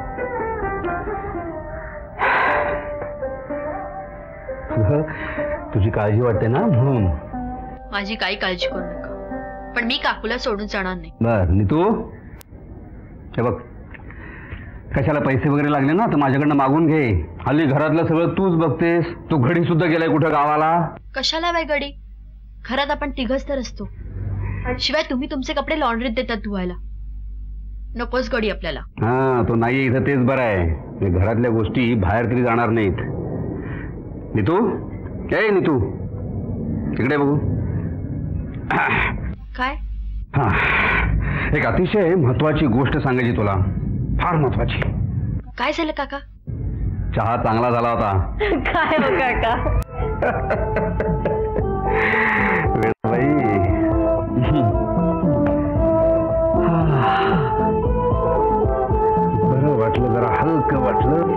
तुझी काळजी वाटते ना म्हणून. माझी काही काळजी करू नका पण मी काकूला सोडून जाणार नाही. बर नीतू हे बघ कशाला पैसे वगैरे लागले ना तर माझ्याकडनं मागून घे. हल्ली घरातलं सगळं तूच बघतेस. तू घडी सुद्धा गेलाय कुठं गावाला. कशाला बाय गडी? घरात आपण तिघच तर असतो. शिवाय तुम्ही तुमचे कपडे लॉन्ड्रीत देतात धुवायला. नकोच गडी आपल्याला. हा तो नाही इथं तेच बरं आहे. घरातल्या गोष्टी बाहेर तरी जाणार नाहीत. नीतू काय नीतू इकडे बघू. काय? हा एक अतिशय महत्वाची गोष्ट सांगायची तुला. फार महत्वाची. काय झालं काका? चहा चांगला झाला होता. काय हो काका? बरं वाटलं जरा हलकं वाटलं.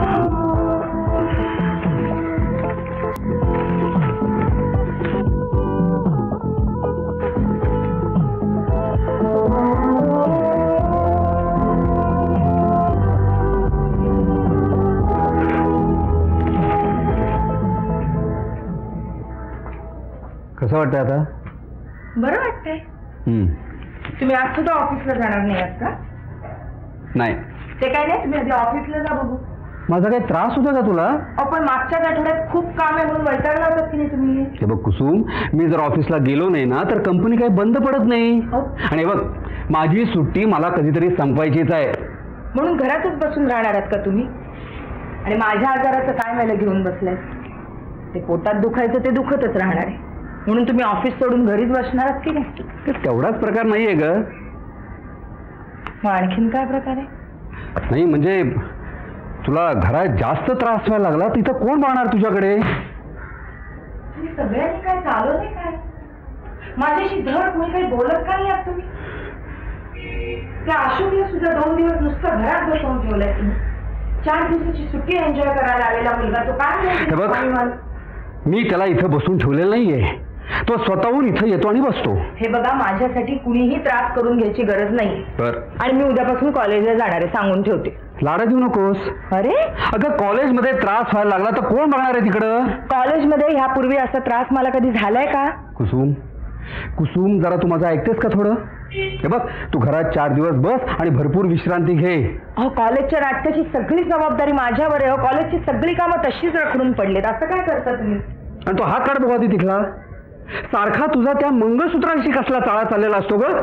कसं वाटतंय आता? बरं वाटतंय. तुम्ही आज सुद्धा ऑफिसला जाणार नाही आहात का? नाही ते काय नाही तुम्ही आधी ऑफिसला जा बघू. माझा काही त्रास होता का तुला? पण मागच्याच आठवड्यात खूप काम आहे म्हणून वैतागला होतात की नाही तुम्ही? हे बघ कुसुम मी जर ऑफिसला गेलो नाही ना तर कंपनी काही बंद पडत नाही. आणि बघ माझी सुट्टी मला कधीतरी संपवायचीच आहे. म्हणून घरातच बसून राहणार आहात का तुम्ही? आणि माझ्या आजाराचं काय मला घेऊन बसलाय? ते पोटात दुखायचं ते दुखतच राहणार आहे, म्हणून तुम्ही ऑफिस सोडून घरीच बसणार आहात की नाही? तेवढाच प्रकार नाहीये ग. मग आणखीन काय प्रकार आहे? नाही म्हणजे तुला घरात जास्त त्रास व्हायला लागला, तिथं कोण पाहणार तुझ्याकडे? तुम्ही सगळ्यांनी काय चालवलंय काय? माझ्याशी धड कोणी काही बोलत का नाही आहात तुम्ही? त्या अशोकला सुद्धा 2 दिवस नुसतं घरात बसवून ठेवलंय तुम्ही. 4 दिवसाची सुट्टी एन्जॉय करायला आलेला मुलगा तो हे बघ, काय? मी त्याला इथं बसून ठेवलेलं नाहीये, तो स्वतःहून इथं येतो आणि बसतो. हे बघा, माझ्यासाठी कुणीही त्रास करून घ्यायची गरज नाही. आणि मी उद्यापासून कॉलेजला जाणार आहे, सांगून ठेवते. लाडा देऊ नकोस. अरे अगं, कॉलेजमध्ये त्रास व्हायला लागला तर कोण बघणार आहे तिकडं? कॉलेजमध्ये ह्यापूर्वी असा त्रास मला कधी झालाय का? कुसुम, कुसुम, जरा तू माझं ऐकतेस का थोडं? हे बघ, तू घरात 4 दिवस बस आणि भरपूर विश्रांती घे. अहो, कॉलेजच्या नाटकाची सगळी जबाबदारी माझ्यावर आहे. कॉलेजची सगळी कामं तशीच रखडून पडलीत. असं काय करता तुम्ही? आणि तो हात काढ बघा ती तिथला. सारखा तुझा त्या मंगळसूत्रांशी कसला चाळा चाललेला असतो ग?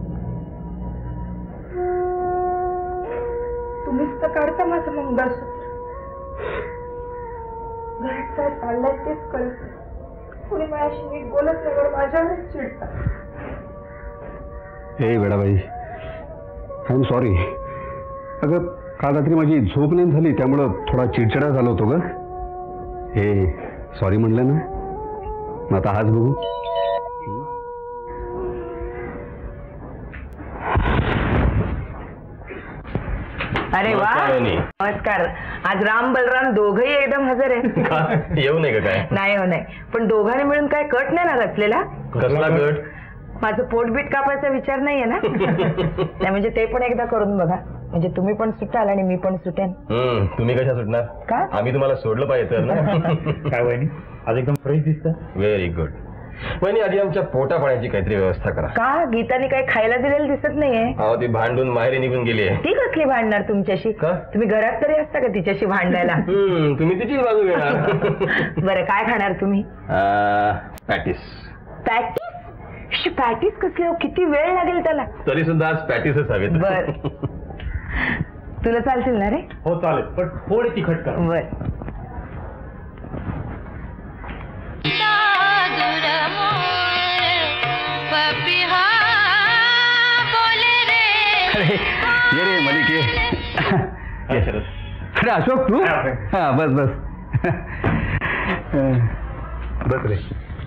तुम्हीच तर काढता माझं मंगळसूत्र. घरात काय चाललंय तेच कळत नाही. कुणी माझ्याशी नीट बोलत नाही, माझ्यावरच चिडतात. हे वेडाबाई, आय एम सॉरी. अगं, काल रात्री माझी झोप नाही झाली, त्यामुळं थोडा चिडचिडा झाला होतो ग. हे सॉरी म्हणलं ना. मग आता हाच बघू. अरे वा, नमस्कार. आज राम बलराम दोघही एकदम हजर आहे. येऊ नये का काय? नाही हो, नाही. पण दोघांनी मिळून काय कट नाही ना रचलेला? कसला गट? माझं पोटबीट कापायचा विचार नाहीये ना? नाही म्हणजे ते पण एकदा करून बघा, म्हणजे तुम्ही पण सुटाल आणि मी पण सुटेन. तुम्ही कशा सुटणार? का? आम्ही तुम्हाला सोडलं पाहिजे तर ना. काय वहिनी, आज एकदम फ्रेश दिसतं. Very good. वहिनी, आधी आमच्या पोटा पाण्याची काहीतरी व्यवस्था करा. का? गीताने काही खायला दिलेलं दिसत नाहीये. अहो, ती भांडून माहेरी निघून गेली आहे. ती कसली भांडणार तुमच्याशी? का? तुम्ही घरात तरी असता का तिच्याशी भांडायला? तुम्ही तिचीच बाजू घेणार. बरं, काय खाणार तुम्ही? पॅटीस. पॅटीस? पॅटीस कसले हो? किती वेळ लागेल त्याला? तरी सुद्धा आज पॅटीसच हवेत. बर, तुला चालतील ना रे? हो चालेल, पण थोडी तिखट करा. बर. ये रे मलिक, ये. अरे अशोक, तू? हा, बस बस बस रे.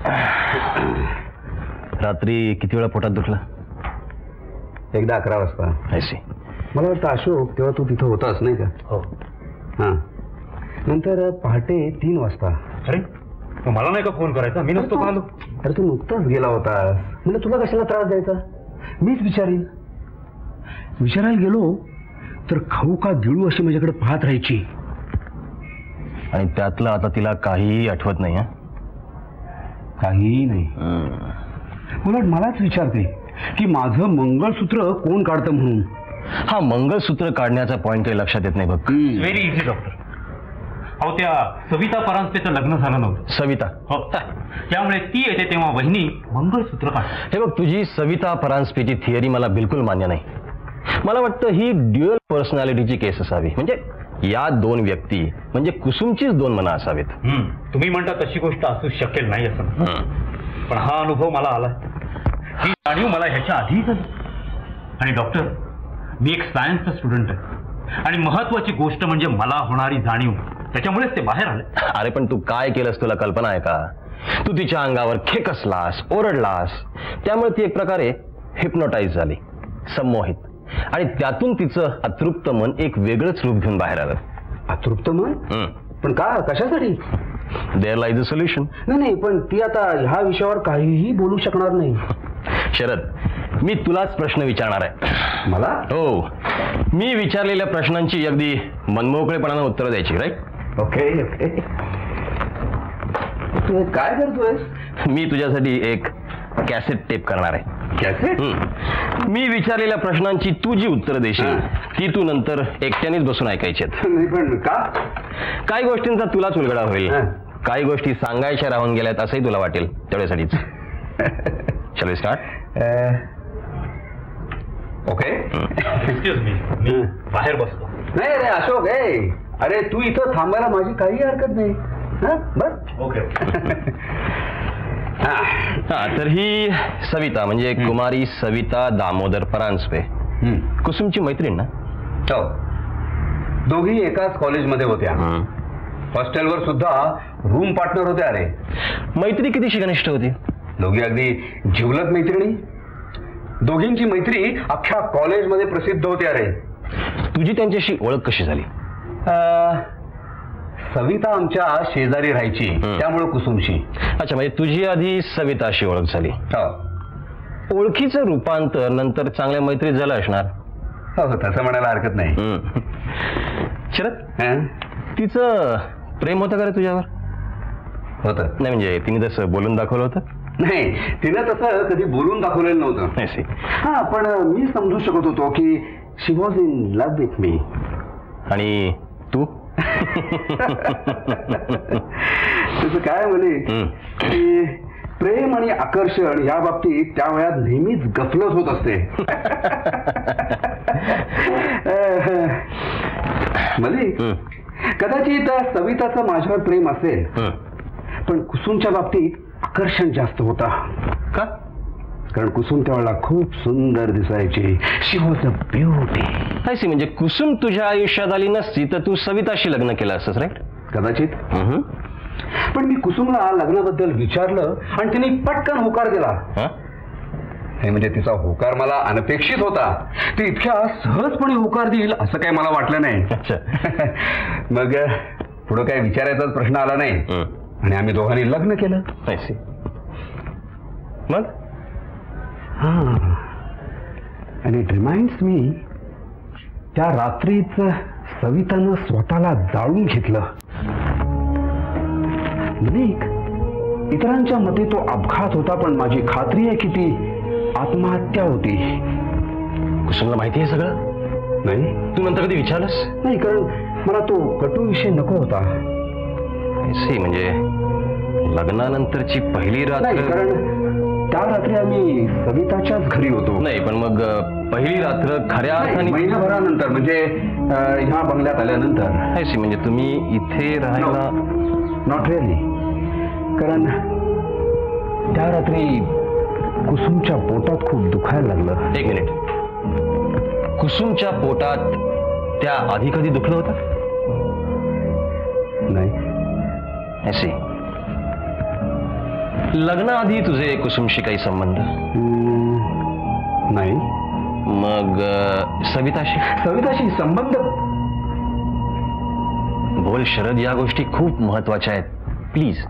रात्री किती वेळा पोटात दुखला? एकदा 11 वाजता. ऐशी. मला वाटतं अशोक, तेव्हा तू तिथं होतास नाही का? हो. हा. नंतर पहाटे 3 वाजता. अरे, मग मला नाही का फोन करायचा? मी नसतो का आलो? अरे, तू नुकताच गेला होतास. म्हणजे तुला कशाला त्रास द्यायचा? मीच विचारायला गेलो तर खाऊ का गिळू अशी माझ्याकडे पाहत राहायची. आणि त्यातलं आता तिला काहीही आठवत नाही. हा, काहीही नाही. उलट मलाच विचारते की माझं मंगळसूत्र कोण काढतं म्हणून. हा, मंगळसूत्र काढण्याचा पॉइंट काही लक्षात येत नाही बघ. Very easy doctor. अहो, त्या सविता परांजपेचं लग्न झालं नव्हतं. सविता? हो. त्यामुळे ती येते तेव्हा वहिनी मंगळसूत्र काढते. हे बघ, तुझी सविता परांजपेची थिअरी मला बिलकुल मान्य नाही. मला वाटतं ही ड्युअल पर्सनॅलिटीची केस असावी. म्हणजे या 2 व्यक्ती म्हणजे कुसुमचीच 2 मनं असावेत. तुम्ही म्हणता तशी गोष्ट असू शकेल नाही असं, पण हा अनुभव मला आला. ही जाणीव मला ह्याच्या आधीच आली. आणि डॉक्टर, मी एक सायन्सचा स्टुडंट आहे आणि महत्वाची गोष्ट म्हणजे मला होणारी जाणीव, त्याच्यामुळेच ते बाहेर आले. अरे, पण तू काय केलंस तुला कल्पना आहे का? तू तिच्या अंगावर खेकसलास, ओरडलास, त्यामुळे ती एक प्रकारे हिप्नोटाईज झाली, संमोहित. आणि त्यातून तिचं अतृप्त मन एक वेगळंच रूप घेऊन बाहेर आलं. अतृप्त मन? पण का? कशासाठी? There lies a solution. नाही, पण ती आता ह्या विषयावर काहीही बोलू शकणार नाही. शरद, मी तुलाच प्रश्न विचारणार आहे. मला? हो, मी विचारलेल्या प्रश्नांची अगदी मनमोकळेपणानं उत्तरं द्यायची. राईट? Okay okay. तू काय करतोयस? मी तुझ्यासाठी एक कॅसेट टेप करणार आहे. कॅसेट? मी विचारलेल्या प्रश्नांची तू जी उत्तरं देशील ती तू नंतर एकट्यानेच बसून ऐकायची. नाही, पण का? काही गोष्टींचा तुलाच उलगडा होईल, काही गोष्टी सांगायच्या राहून गेल्यात असंही तुला वाटेल. तेवढ्यासाठीच. Shall we start? Okay. Excuse me बाहेर बसतो. नाही अरे अशोक, अरे तू इथं थांबायला माझी काही हरकत नाही. हा बस. ओके. हा, तर ही सविता म्हणजे कुमारी सविता दामोदर परांजपे, कुसुमची मैत्रीण ना? हो, दोघी एकाच कॉलेजमध्ये होत्या. हॉस्टेलवर सुद्धा रूम पार्टनर होत्या. अरे मैत्री कितीशी घनिष्ठ होती? दोघी अगदी जिवलग मैत्रिणी. दोघींची मैत्री अख्ख्या कॉलेजमध्ये प्रसिद्ध होती. अरे तुझी त्यांच्याशी ओळख कशी झाली? सविता आमच्या शेजारी राहायची, त्यामुळे कुसुमशी. अच्छा, म्हणजे तुझी आधी सविताशी ओळख झाली. हो. ओळखीचं रूपांतर नंतर चांगल्या मैत्रीत झालं असणार. हो, तसं म्हणायला हरकत नाही. शरद, तिचं प्रेम होतं का रे तुझ्यावर? होतं. नाही म्हणजे तिने तसं बोलून दाखवलं होतं? नाही, तिनं तसं कधी बोलून दाखवलेलं नव्हतं. हा, पण मी समजू शकत होतो की she was in love with me. आणि तू? तसं काय म्हणे की प्रेम आणि आकर्षण या बाबतीत त्या वयात नेहमीच गफलत होत असते. मलिक, कदाचित सविताचं माझ्यावर प्रेम असेल, पण कुसुमच्या बाबतीत आकर्षण जास्त होता. का? कारण कुसुम त्यावेळेला खूप सुंदर दिसायची. शी वॉज अ ब्युटी. ऐसी म्हणजे कुसुम तुझ्या आयुष्यात आली नसती तर तू सविताशी लग्न केलं असंच, राईट? कदाचित. पण मी कुसुमला लग्नाबद्दल विचारलं आणि तिने पटकन होकार दिला. हे म्हणजे तिचा होकार मला अनपेक्षित होता. ती इतक्या सहजपणे होकार देईल असं काही मला वाटलं नाही. मग पुढं काय विचारायचाच प्रश्न आला नाही आणि आम्ही दोघांनी लग्न केलं. मग आणि इट रिमाइंड्स मी, त्या रात्रीच सवितानं स्वतःला जाळून घेतलं. इतरांच्या मते तो अपघात होता, पण माझी खात्री आहे की ती आत्महत्या होती. कुसुमला माहिती आहे सगळं? नाही. तू नंतर कधी विचारलंस? नाही, कारण मला तो कटू विषय नको होता. म्हणजे लग्नानंतरची पहिली रात्र? नाही, कारण त्या रात्री आम्ही सविताच्याच घरी होतो. नाही, पण मग पहिली रात्र खऱ्या अर्थाने महिनाभरानंतर, म्हणजे ह्या बंगल्यात आल्यानंतर. म्हणजे तुम्ही इथे राहायला? Not really. कारण त्या रात्री कुसुमच्या पोटात खूप दुखायला लागलं. एक मिनिट, कुसुमच्या पोटात त्या आधी कधी दुखलं होतं? नाही. ऐसे लग्नाआधी तुझे कुसुमशी काही संबंध? नाही. मग सविताशी संबंध? बोल शरद, या गोष्टी खूप महत्वाच्या आहेत, प्लीज.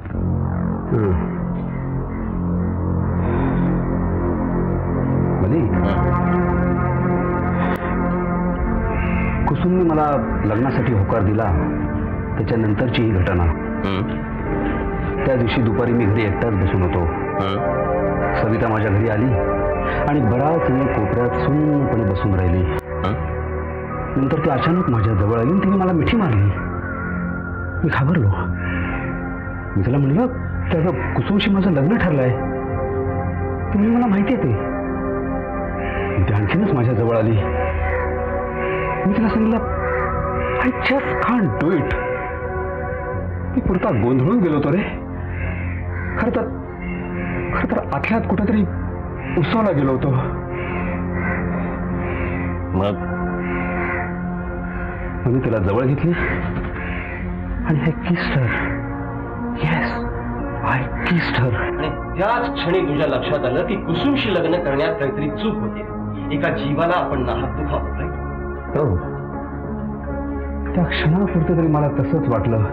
कुसुमने मला लग्नासाठी होकार दिला त्याच्यानंतरची ही घटना. त्या दिवशी दुपारी मी घरी एकटाच बसून होतो. सविता माझ्या घरी आली आणि बराच वेळ कोपऱ्यात सुन्नपणे बसून राहिली. नंतर ती अचानक माझ्या जवळ आली आणि तिने मला मिठी मारली. मी घाबरलो. मी तिला म्हणलं, त्याचं कुसुमशी माझं लग्न ठरलंय. तुम्ही मला माहिती आहे ते. ती आणखीनच माझ्या जवळ आली. मी तिला सांगितलं, I just can't do it. मी पुरता गोंधळून गेलो होतो रे. खर तर आतल्यात कुठेतरी उसवला गेलो होतो. मग मी तिला जवळ घेतली आणि I kissed her. Yes, I kissed her. आणि त्याच क्षणी तुझ्या लक्षात आलं की कुसुमशी लग्न करण्यात काहीतरी चूक होते. एका जीवाला आपण नाहक दुखावतोय. हो, त्या क्षणापुरतं तरी मला तसंच वाटलं.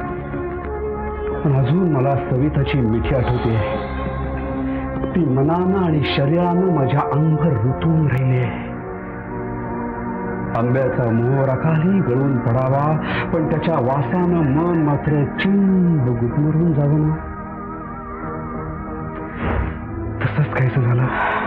पण अजून मला सविताची मिठी आठवते. ती मनानं आणि शरीरानं माझ्या अंगभर ऋतून राहिले. आंब्याचा मोहर अकाली गळून पडावा, पण त्याच्या वासानं मन मात्र चिंब गुदमरून जावं ना. तसंच काहीच झालं.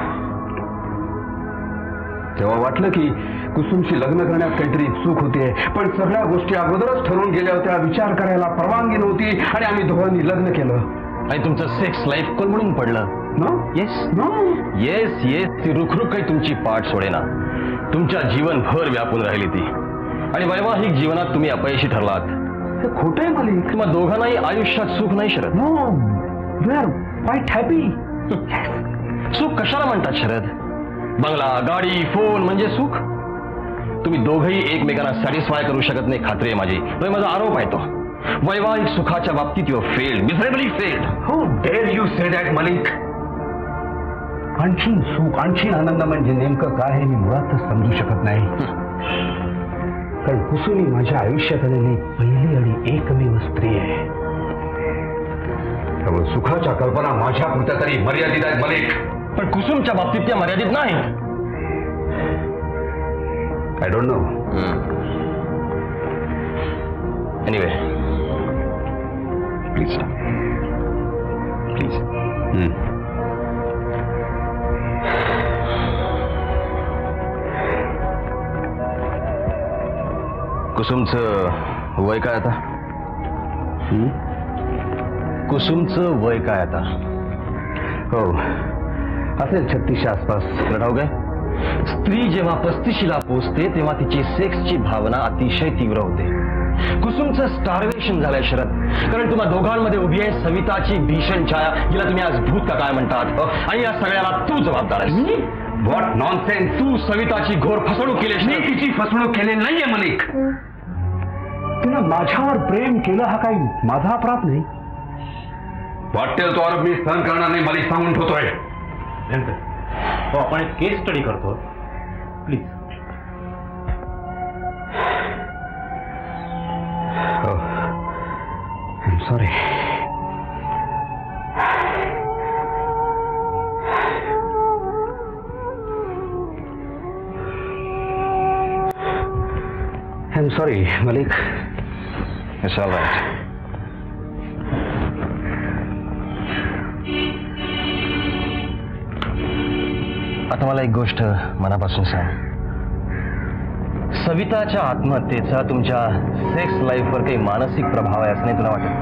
तेव्हा वाटलं की कुसुमशी लग्न करण्यात काहीतरी चूक होते, पण सगळ्या गोष्टी अगोदरच ठरवून गेल्या होत्या. विचार करायला परवानगी नव्हती आणि आम्ही दोघांनी लग्न केलं. आणि तुमचं सेक्स लाईफ कोलमडून पडलं. येस येस येस, ती रुखरुख काही तुमची पाठ सोडेना, तुमच्या जीवनभर व्यापून राहिली ती. आणि वैवाहिक जीवनात तुम्ही अपयशी ठरलात. खोट आहे मालिक. तुम्हा दोघांनाही आयुष्यात सुख नाही Sharad. No, we are quite happy. सुख कशाला म्हणतात शरद? बंगला, गाडी, फोन म्हणजे सुख? तुम्ही दोघंही एकमेकांना सॅटिस्फाय करू शकत नाही, खात्री आहे माझी. माझा आरोप आहे तो. वैवाहिक सुखाच्या बाबतीत you failed, miserably failed. How dare you say that Malik? आणखीन सुख, आणखीन आनंद म्हणजे नेमकं काय हे मी मुळातच समजू शकत नाही. कारण कुसुमी माझ्या आयुष्यात आलेली पहिली आणि एकमेव स्त्री आहे. त्यामुळे सुखाच्या कल्पना माझ्या पुरत्या तरी मर्यादित आहेत मालिक. पण कुसुमच्या बाबतीत त्या मर्यादित नाही. I don't know. Anyway, please please. कुसुमचं वय काय आता? कुसुमचं वय काय आता? हो, असेल 36च्या आसपास. ठाऊक आहे? स्त्री जेव्हा 35ला पोचते तेव्हा तिची सेक्सची भावना अतिशय तीव्र होते. कुसुमचं स्टार्वेशन झालंय शरद, कारण तुम्हा दोघांमध्ये उभी आहे सविताची भीषण छाया, जिला तुम्ही आज भूत का काय म्हणतात. आणि या सगळ्याला तू जबाबदार आहेस. What nonsense. तू सविताची घोर फसवणूक केली. मी तिची फसवणूक केली नाहीये मालिक. तिनं माझ्यावर प्रेम केलं हा काही माझा अपराध नाही. वाटेल तो आरोप मी सहन करणार नाही मालिक, सांगून ठेवतोय. हो, आपण एक केस स्टडी करतो. Please. I am sorry. I am sorry Malik. It's all right. आता मला एक गोष्ट मनापासून सांग. सविताच्या आत्महत्येचा तुमच्या सेक्स लाईफवर काही मानसिक प्रभाव आहे असं नाही तुला वाटत?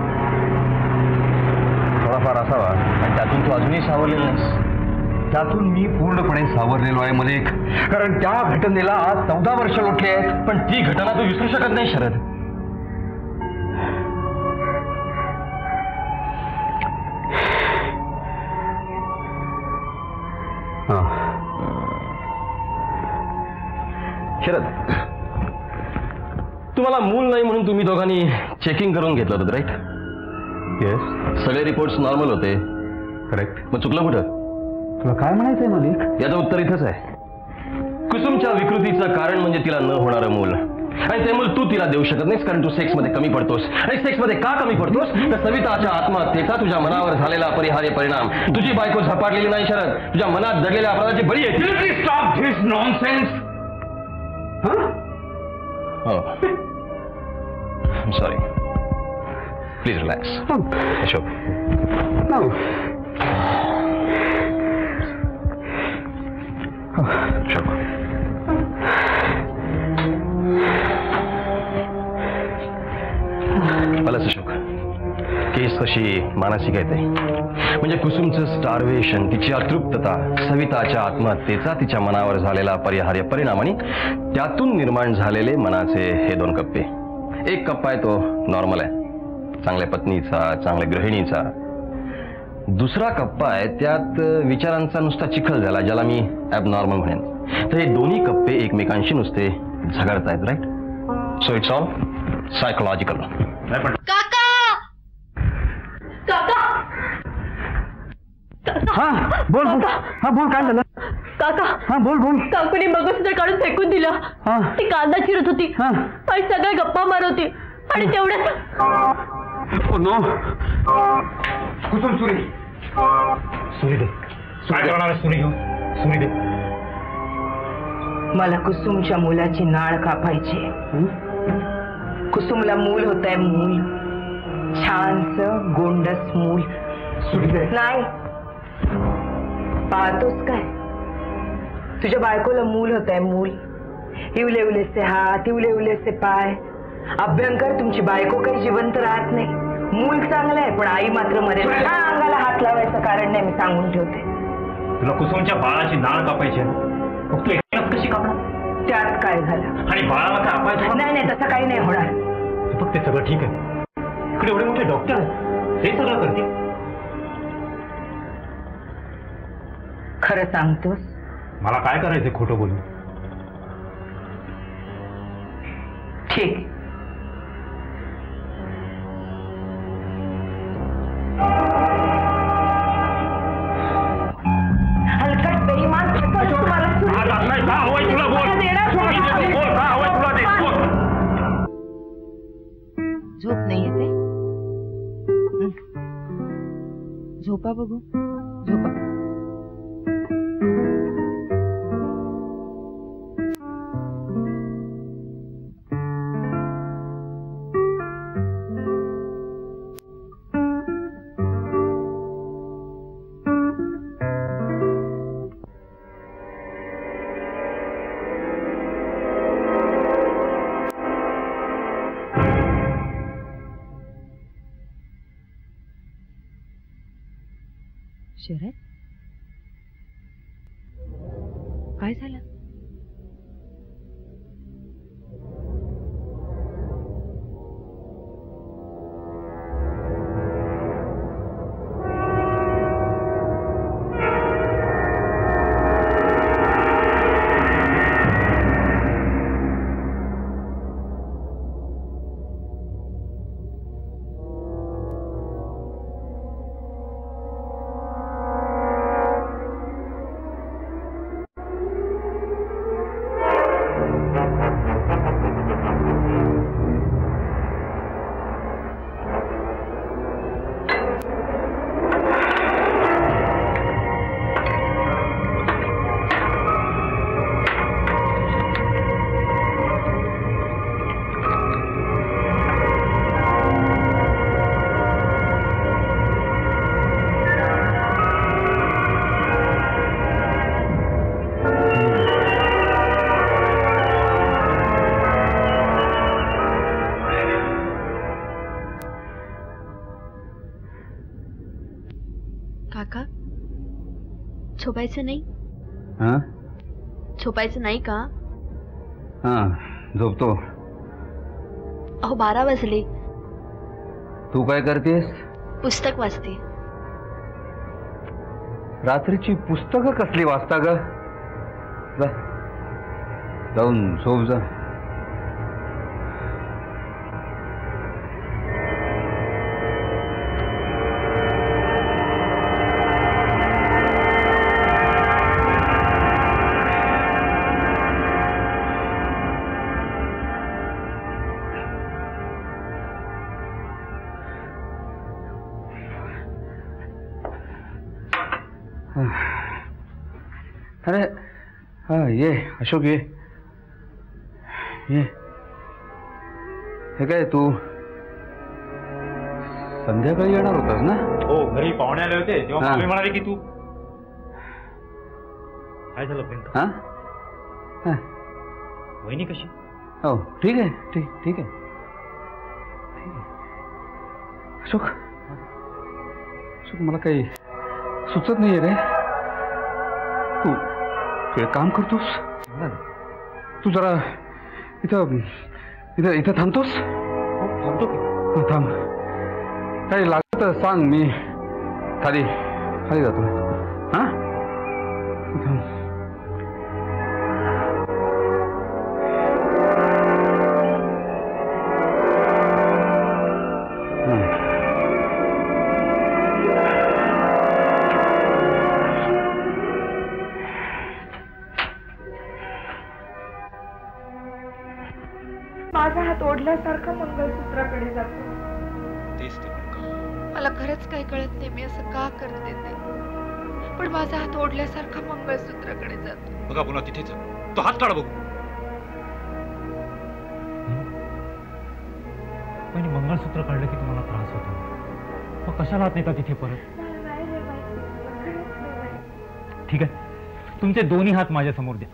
थोडाफार असावा, आणि त्यातून तू अजूनही सावरलेला नाहीस. त्यातून मी पूर्णपणे सावरलेलो आहे मालिक, कारण त्या घटनेला आज 14 वर्ष लोटली आहेत. पण ती घटना तू विसरू शकत नाही शरद. शरद, तुम्हाला मूल नाही म्हणून तुम्ही दोघांनी चेकिंग करून घेतलं होतं, राईट? येस. सगळे रिपोर्ट्स नॉर्मल होते. करेक्ट. मग चुकलं कुठं? तुला काय म्हणायचंय मालिक? याचं उत्तर इथंच आहे. कुसुमच्या विकृतीचं कारण म्हणजे तिला न होणारं मूल, आणि ते मूल तू तिला देऊ शकत नाहीस कारण तू सेक्समध्ये कमी पडतोस. आणि सेक्समध्ये का कमी पडतोस? तर सविताच्या आत्महत्येचा तुझ्या मनावर झालेला अपरिहार्य परिणाम. तुझी बायको झपाटलेली नाही शरद, तुझ्या मनात दडलेल्या अपराधाची बळी आहे. Please stop this nonsense. I'm sorry. Please relax. Ashok. No. Ashok. बलच Ashok, केस कशी मानसिक आहे ते. म्हणजे कुसुमचं स्टार्वेशन, तिची अतृप्तता, सविताच्या आत्महत्येचा तिच्या मनावर झालेला अपरिहार्य परिणाम, आणि त्यातून निर्माण झालेले मनाचे हे 2 कप्पे. एक कप्पा आहे तो नॉर्मल आहे, चांगल्या पत्नीचा, चांगल्या गृहिणीचा. दुसरा कप्पा आहे त्यात विचारांचा नुसता चिखल झाला, ज्याला मी ॲबनॉर्मल म्हणेन. तर हे दोन्ही कप्पे एकमेकांशी नुसते झगडतायत, right? So it's all psychological. काका, काका, हा बोल. हा बोल, काय झालं? काका, हा बोल बोल. काकूने मंगळसूत्र काढून फेकून दिलं. ती कांदा चिरत होती आणि सगळे गप्पा मारत होती, आणि तेवढ्यात नो. कुसुम सुरी. सुरी दे. काय करणार सुरी घेऊन? सुरी दे. मला कुसुमच्या मुलाची नाळ कापायची. कुसुमला मूल होत आहे, मूल. छानस गोंडस मूल. नाही पाहतोस काय, तुझ्या बायकोला मूल होत आहे, मूल. इवले उलेसे हात, इवले उलेसे पाय. अभ्यंकर, तुमची बायको काही जिवंत राहत नाही. मूल चांगलं आहे पण आई मात्र मरेल. अंगाला हात लावायचा तसं कारण नाही, मी सांगून ठेवते. तुला कुसुमच्या बाळाची नाळ कापायची आहे, मग तू एकटाच कशी कापणार? त्यात काय झालं? आणि बाळाला काय कापायचं? नाही नाही, तसं काही नाही होणार. फक्त ते सगळं ठीक आहे. इकडे एवढे मोठे डॉक्टर ते सगळं करते. खरं सांगतोस? मला काय करायचं खोटं बोलून? ठीक. हलकट बेईमान तुम्हाला झोप नाही येते? झोपा बघू, झोपा. शरद, काय झालं? काका, झोपायचं नाही? हा झोपायचं नाही का? हा, झोपतो. अहो 12 वाजले. तू काय करतेस? पुस्तक वाचते. रात्रीची पुस्तकं कसली वाचता ग? जा, जाऊन झोप जा. अरे हा, ये अशोक, ये ये. हे काय, तू संध्याकाळी येणार होतास ना? हो, घरी पाहुणे आले होते तेव्हा हा. मम्मी म्हणाले की तू. काय झालं प्रियंका? हा हा, वहिनी कशी? हो ठीक आहे, ठीक ठीक आहे, ठीक आहे. अशोक, अशोक मला काही सुचत नाहीये रे. तू एक काम करतोस? तू जरा इथं इथं इथं थांबतोस? थांबतो की? थांब. काही लागत तर सांग, मी खाली खाली जातो. हा, थांब. माझा हात ओढल्यासारखा मंगळसूत्राकडे जातो. मला खरंच काही कळत नाही मी असं का करते ते, पण माझा हात ओढल्यासारखा मंगळसूत्राकडे जातो. बघा पुन्हा तिथेच तो हात काढ बघू. पण मंगळसूत्र काढलं की तुम्हाला त्रास होतो, मग कशाला हात नेता तिथे परत? ठीक आहे, तुमचे दोन्ही हात माझ्या समोर द्या.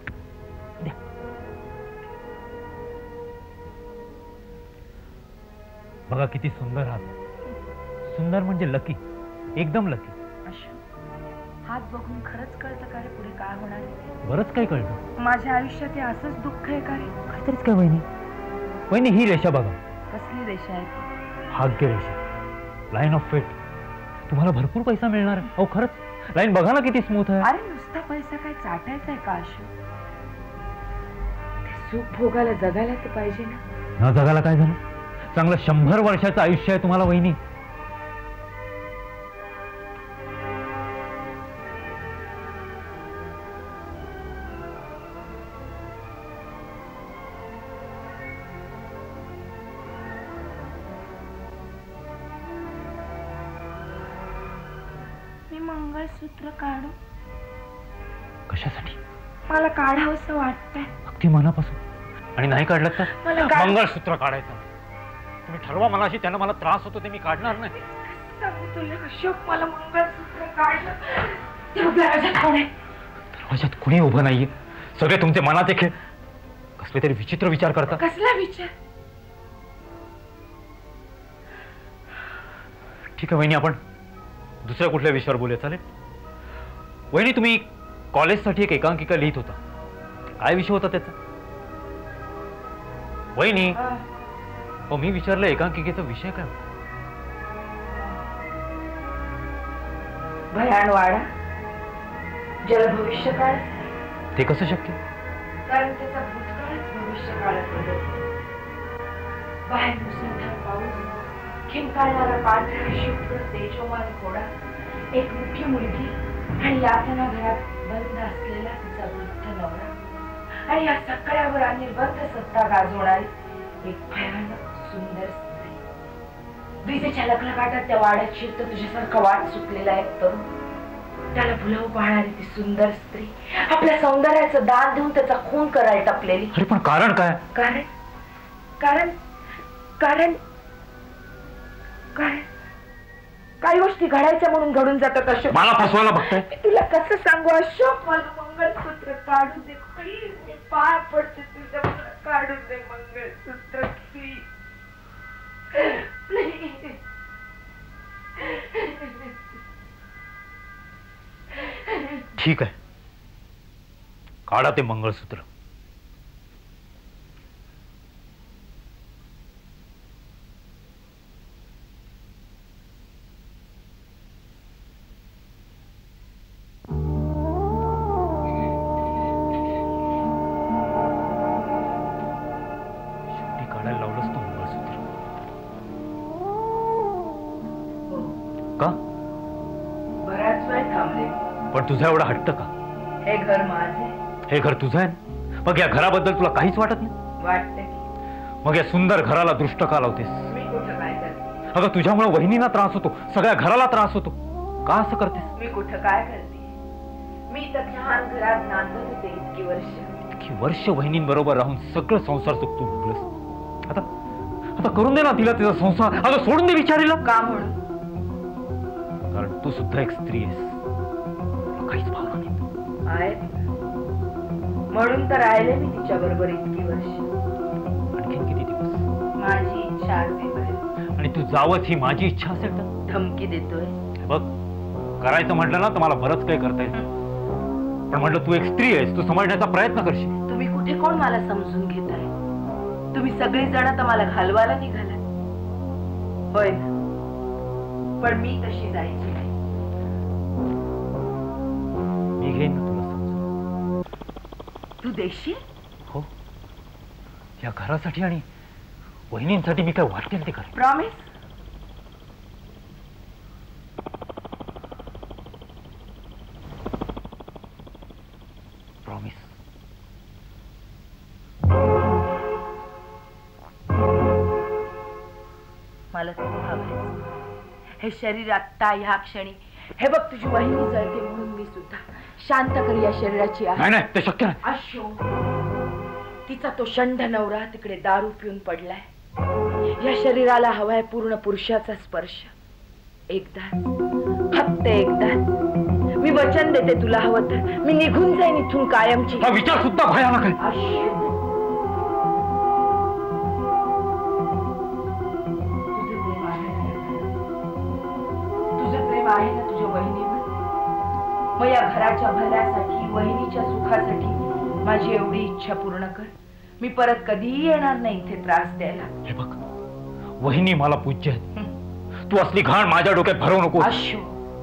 बघा किती सुंदर हात. सुंदर म्हणजे लकी, एकदम लकी. हात बघून खरंच कळतं का रे पुढे काय होणार आहे? बरंच काही कळतं. माझ्या आयुष्यात हे असंच दुःख आहे का रे? काहीतरीच काय वहिनी. वहिनी ही रेषा बघा. कसली रेषा आहे ती? भाग्य रेषा, लाईन ऑफ फेट. तुम्हाला भरपूर पैसा मिळणार आहे. अहो खरंच लाईन बघा ना किती स्मूथ आहे. अरे नुसता पैसा काय चाटायचा आहे का अशोक? ते सुख भोगायला जगायला तर पाहिजे ना. न जगाला काय झालं? चांगलं 100 वर्षाचं आयुष्य आहे तुम्हाला वहिनी. मी मंगळसूत्र काढू? कशासाठी? मला काढावंसं वाटतंय अगदी मनापासून. आणि नाही काढलं तर मला मंगळसूत्र काढायचं. तुम्ही ठरवा मला. अशी त्यानं मला त्रास होतो ते मी काढणार नाही. सांगू तुला अशोक, मला मंगळसूत्र काढलं. दरवाजात कोण आहे? दरवाजात कुणी उभं नाहीये. सगळे तुमचे मनाचे खेळ. कसले तरी विचित्र विचार करता. कसला विचार? ठीक आहे वहिनी, आपण दुसऱ्या कुठल्या विषयावर बोलूया चालेल? वहिनी तुम्ही कॉलेजसाठी एक एकांकिका लिहित होता. काय विषय होता त्याचा? वहिनी हो, मी विचारलं एकांकिकेचा विषय काय होता? भयानवाडा जल भविष्यकाळ. ते कसं शक्य? कारण त्याचा भूतकाळच भविष्यकाळात बदलतो. बाहेर मुसळधार पाऊस, खिंकाळणारा पांढरा शुभ्र तेजोमान घोडा, एक मुख्य मुलगी आणि यातना घरात बंद असलेला तिचा वृद्ध नवरा आणि या सगळ्यावर अनिर्बंध सत्ता गाजवणारी एक भयानक सुंदर स्त्री. विजेच्या लखलखाटात त्या वाड्यात शिरत तुझ्यासारखा वाट सुटलेला एक तरुण, त्याला भुलवू पाहणारी ती सुंदर स्त्री, आपल्या सौंदर्याचं दान देऊन त्याचा खून करायला टपलेली. अरे पण कारण काय? कारण कारण कारण कारण काही गोष्टी घडायच्या म्हणून घडून जातात अशोक. मला फसवायला बघताय? तुला कसं सांगू अशोक? मला मंगळसूत्र काढू दे प्लीज. मी पाय पडते तुझ्या. मला काढू दे मंगळसूत्र प्लीज. ठीक आहे, काढा ते मंगळसूत्र. काढायला लावलंच तो मंगळसूत्र. का? बराच वेळ थांबले. पण तुझा एवढा हट्ट का? हे घर माझे. हे घर तुझं आहे ना? मग या घराबद्दल तुला काहीच वाटत नाही? वाटतं की. मग या सुंदर घराला दृष्ट का लावतेस? मी कुठं काय करते? अगं तुझ्यामुळे वहिनीला त्रास होतो, सगळ्या घराला त्रास होतो. का असं करतेस? मी कुठं काय करते? मी तर छान घरात नांदत होते इतकी वर्ष वहिनींबरोबर राहून सगळं संसार सुख तू भोगलंस. आता आता करून दे ना तिला तिचा संसार. अगं सोडून दे बिचारीला. का म्हणून? कारण तू सुद्धा एक स्त्री आहेस. काहीच भावना नाही आहेत म्हणून तर राहिले मी तिच्या बरोबर इतकी वर्ष. आणखीन किती दिवस? माझी इच्छा असेल. आणि तू जावंच ही माझी इच्छा असेल तर? धमकी देतोय? बघ, करायचं म्हटलं ना तर मला बरंच काही करता येईल. पण म्हटलं तू एक स्त्री आहेस, तू समजण्याचा प्रयत्न करशील. तुम्ही कुठे कोण मला समजून घेताय? तुम्ही सगळी जण तर मला घालवायला निघाला. होय ना? पण मी तशी जायची नाही. मी घेईन ना तुला समजून. तू देशील? हो, या घरासाठी आणि वहिनींसाठी मी काय वाटेल ते कर. प्रॉमिस? प्रॉमिस. मला तू हवंय. हे शरीर आत्ता ह्या क्षणी. हे बघ तुझी वहिनी जळते म्हणून मी सुद्धा शांत कर या शरीराची आहे. नाही नाही, ते शक्य नाही. अशोक, तिचा तो षंढ नवरा तिकडे दारू पिऊन पडलाय. या शरीराला हवाय पूर्ण पुरुषाचा स्पर्श. एकदाच, फक्त एकदाच. मी वचन देते तुला हवं तर मी निघून जाईन इथून कायमची. हा विचार सुद्धा भयानक आहे. अशोक, तुझं प्रेम आहे ना तुझ्या वहिनीवर? मग या घराच्या भल्यासाठी, वहिनीच्या सुखासाठी माझी एवढी इच्छा पूर्ण कर. मी परत कधीही येणार नाही इथे त्रास द्यायला. हे बघ, वहिनी मला पूज्य आहे. तू असली घाण माझ्या डोक्यात भरवू नको. आशू,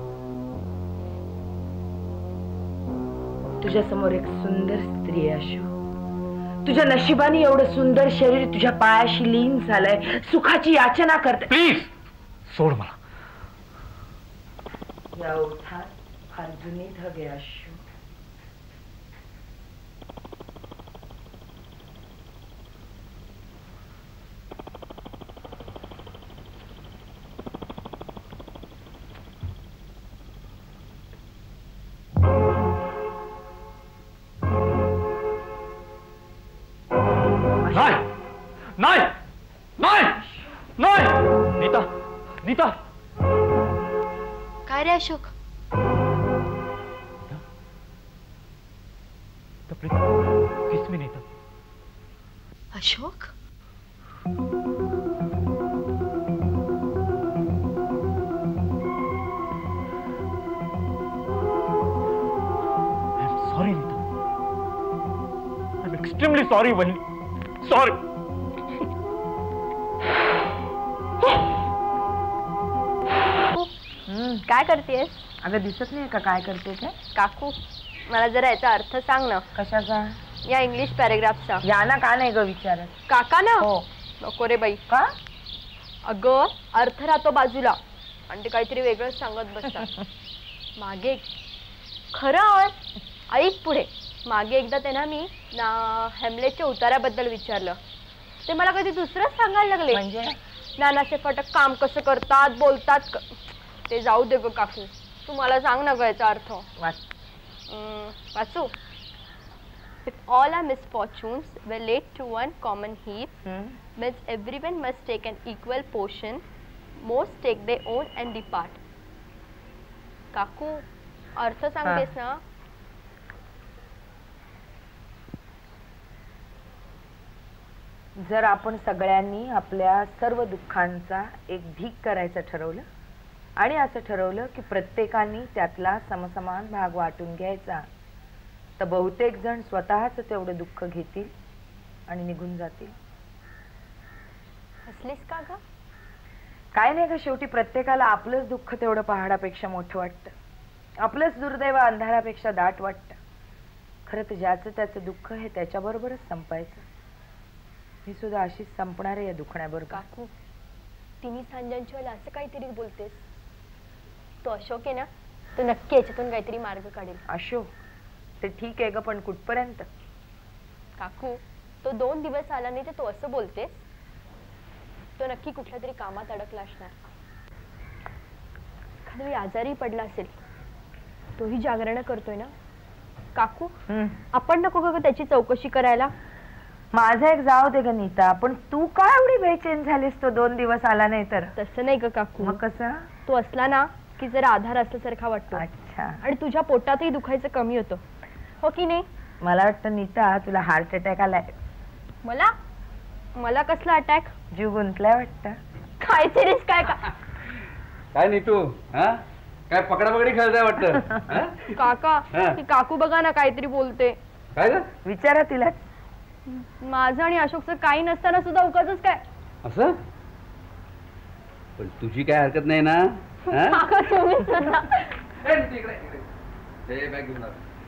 तुझ्या समोर एक सुंदर स्त्री आहे आशू. तुझ्या नशिबाने एवढं सुंदर शरीर तुझ्या पायाशी लीन झालंय. सुखाची याचना करते. प्लीज सोड मला. या ओठात फार जुनी धग आहे आशू. नाही नाही नाही. नीता, नीता. काय रे Ashok? Kiss me Nita. Ashok, sorry Nita. I am extremely sorry वहिनी. सॉरी. काय करतेस? अगं दिसत नाही का काय करते ते? काकू, मला जरा याचा अर्थ सांग ना. कशाचा? या इंग्लिश पॅरेग्राफचा. या ना, का नाही ग विचारत? काका ना. हो. नको रे बाई. का? अगं अर्थ राहतो बाजूला आणि ते काहीतरी वेगळंच सांगत बसतात. मागे खरं ऐक पुढे. मागे एकदा त्यांना मी हेमलेटच्या उताराबद्दल विचारलं. ते मला कधी दुसरंच सांगायला लागले. म्हणजे नानाचे फटक काम कसं करतात, बोलतात. ते जाऊ दे ग काकू, तू मला सांग ना ग याचा अर्थ. वाचू. If all our misfortunes were laid to one common heap, means everyone must take an equal portion, most take their own and depart. काकू, अर्थ सांगतेस ना? जर आपण सगळ्यांनी आपल्या सर्व दुःखांचा एक ढीग करायचं ठरवलं आणि असं ठरवलं की प्रत्येकाने त्यातला समसमान भाग वाटून घ्यायचा, तर बहुतेक जण स्वतःच तेवढं दुःख घेतील आणि निघून जातील. हसलीस का ग? काय नाही ग, शेवटी प्रत्येकाला आपलंच दुःख तेवढं पहाडापेक्षा मोठं वाटतं. आपलंच दुर्दैव अंधारापेक्षा दाट वाटतं. खरं तर ज्याचं त्याचं दुःख हे त्याच्याबरोबरच संपायचं. मी सुद्धा अशीच संपणार आहे या दुखण्याबरोबर. काकू, तिन्ही सांजांच्या वेळेला असं काहीतरी बोलतेस. तो अशोक आहे ना, तो नक्की याच्यातून काहीतरी मार्ग काढेल. अशोक ते ठीक आहे ग, पण कुठपर्यंत? काकू, तो 2 दिवस आला नाही तर तो असं बोलतेस. तो नक्की कुठल्या तरी कामात अडकला असणार. एखाद्या आजारी पडला असेल. तोही जागरण करतोय ना. काकू, आपण नको का त्याची चौकशी करायला? माझा एक जाऊ दे ग नीता, पण तू का एवढी बेचैन झालीस तो 2 दिवस आला नाही तर? तसं नाही ग काकू. मग कसं? तो असला ना की जरा आधार असल्यासारखा वाटतो. अच्छा. आणि तुझ्या पोटातही दुखायचं कमी होतं, हो की नाही? मला वाटतं नीता तुला हार्ट अटॅक आलाय. मला? मला कसला अटॅक? जीव गुंतलाय वाटतं. काहीतरीच काय का? काय नाही तू काय पकडापकडी खेळताय वाटतं? काका, ती काकू बघा ना काहीतरी बोलते. काय ग? विचारा तिला. माझं आणि अशोकचं काही नसताना सुद्धा उगाचच काय? असं? पण तुझी काय हरकत नाही ना? काका तुम्ही सुद्धा. बॅग घेऊन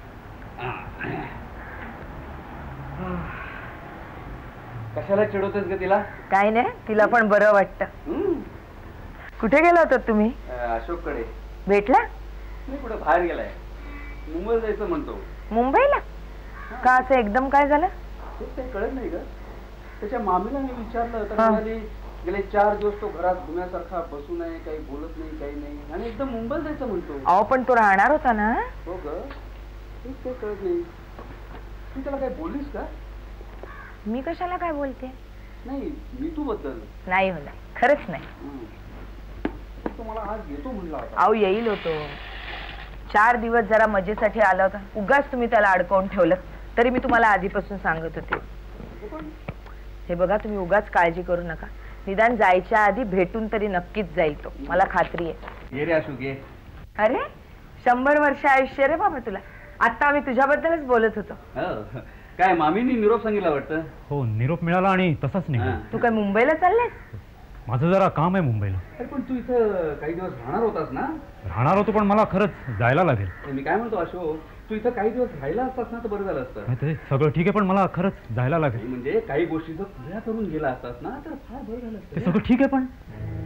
कशाला चिडवतेस ग तिला? काय नाही, तिला पण बरं वाटतं. कुठे गेला होता तुम्ही? अशोक कडे. भेटला? मी कुठे बाहेर गेलाय. मुंबईला जायचं म्हणतो. मुंबईला? का असं एकदम काय झालं? काही कळत नाही ग. त्याच्या मामीला मी विचारलं तर म्हणाली गेले 4 दिवस तो घरात घुम्यासारखा बसून आहे, काही बोलत नाही, काही नाही, आणि एकदम मुंबईला जायचं म्हणतो. अहो पण तो राहणार होता ना. हो ग, काही कळत नाही. तू त्याला काय बोललीस का? मी कशाला काय बोलते? नाही, मी तू बद्दल नाही हो, नाही, खरंच नाही. तो मला आज येतो म्हणला होता. अहो येईल होतो. 4 दिवस जरा मजेसाठी आला होता. उगाच तुम्ही त्याला अडकवून ठेवलं. तरी मी तुम्हाला आधीपासून सांगत होते. हे बघा, तुम्ही उगाच काळजी करू नका. निदान जायच्या आधी भेटून तरी नक्कीच जाईल तो, मला खात्री आहे. ये रे अशोक ये. अरे 100 वर्ष आयुष्य रे बाबा तुला. आता आम्ही तुझ्याबद्दलच बोलत होतो. काय मामींनी निरोप सांगितला वाटतं? हो, निरोप मिळाला आणि तसाच नाही. तू काय मुंबईला चाललेस? माझं जरा काम आहे मुंबईला. अरे पण तू इथं काही दिवस राहणार होतास ना? राहणार होतो, पण मला खरंच जायला लागेल. मी काय म्हणतो अशोक, तू इथं काही दिवस राहिला असतास ना तर बरं झालं असतं. नाही, ते सगळं ठीक आहे, पण मला खरंच जायला लागेल. म्हणजे काही गोष्टी जर तुझ्या करून गेला असतास ना तर फार बरं झालं ते असतं. सगळं ठीक आहे, पण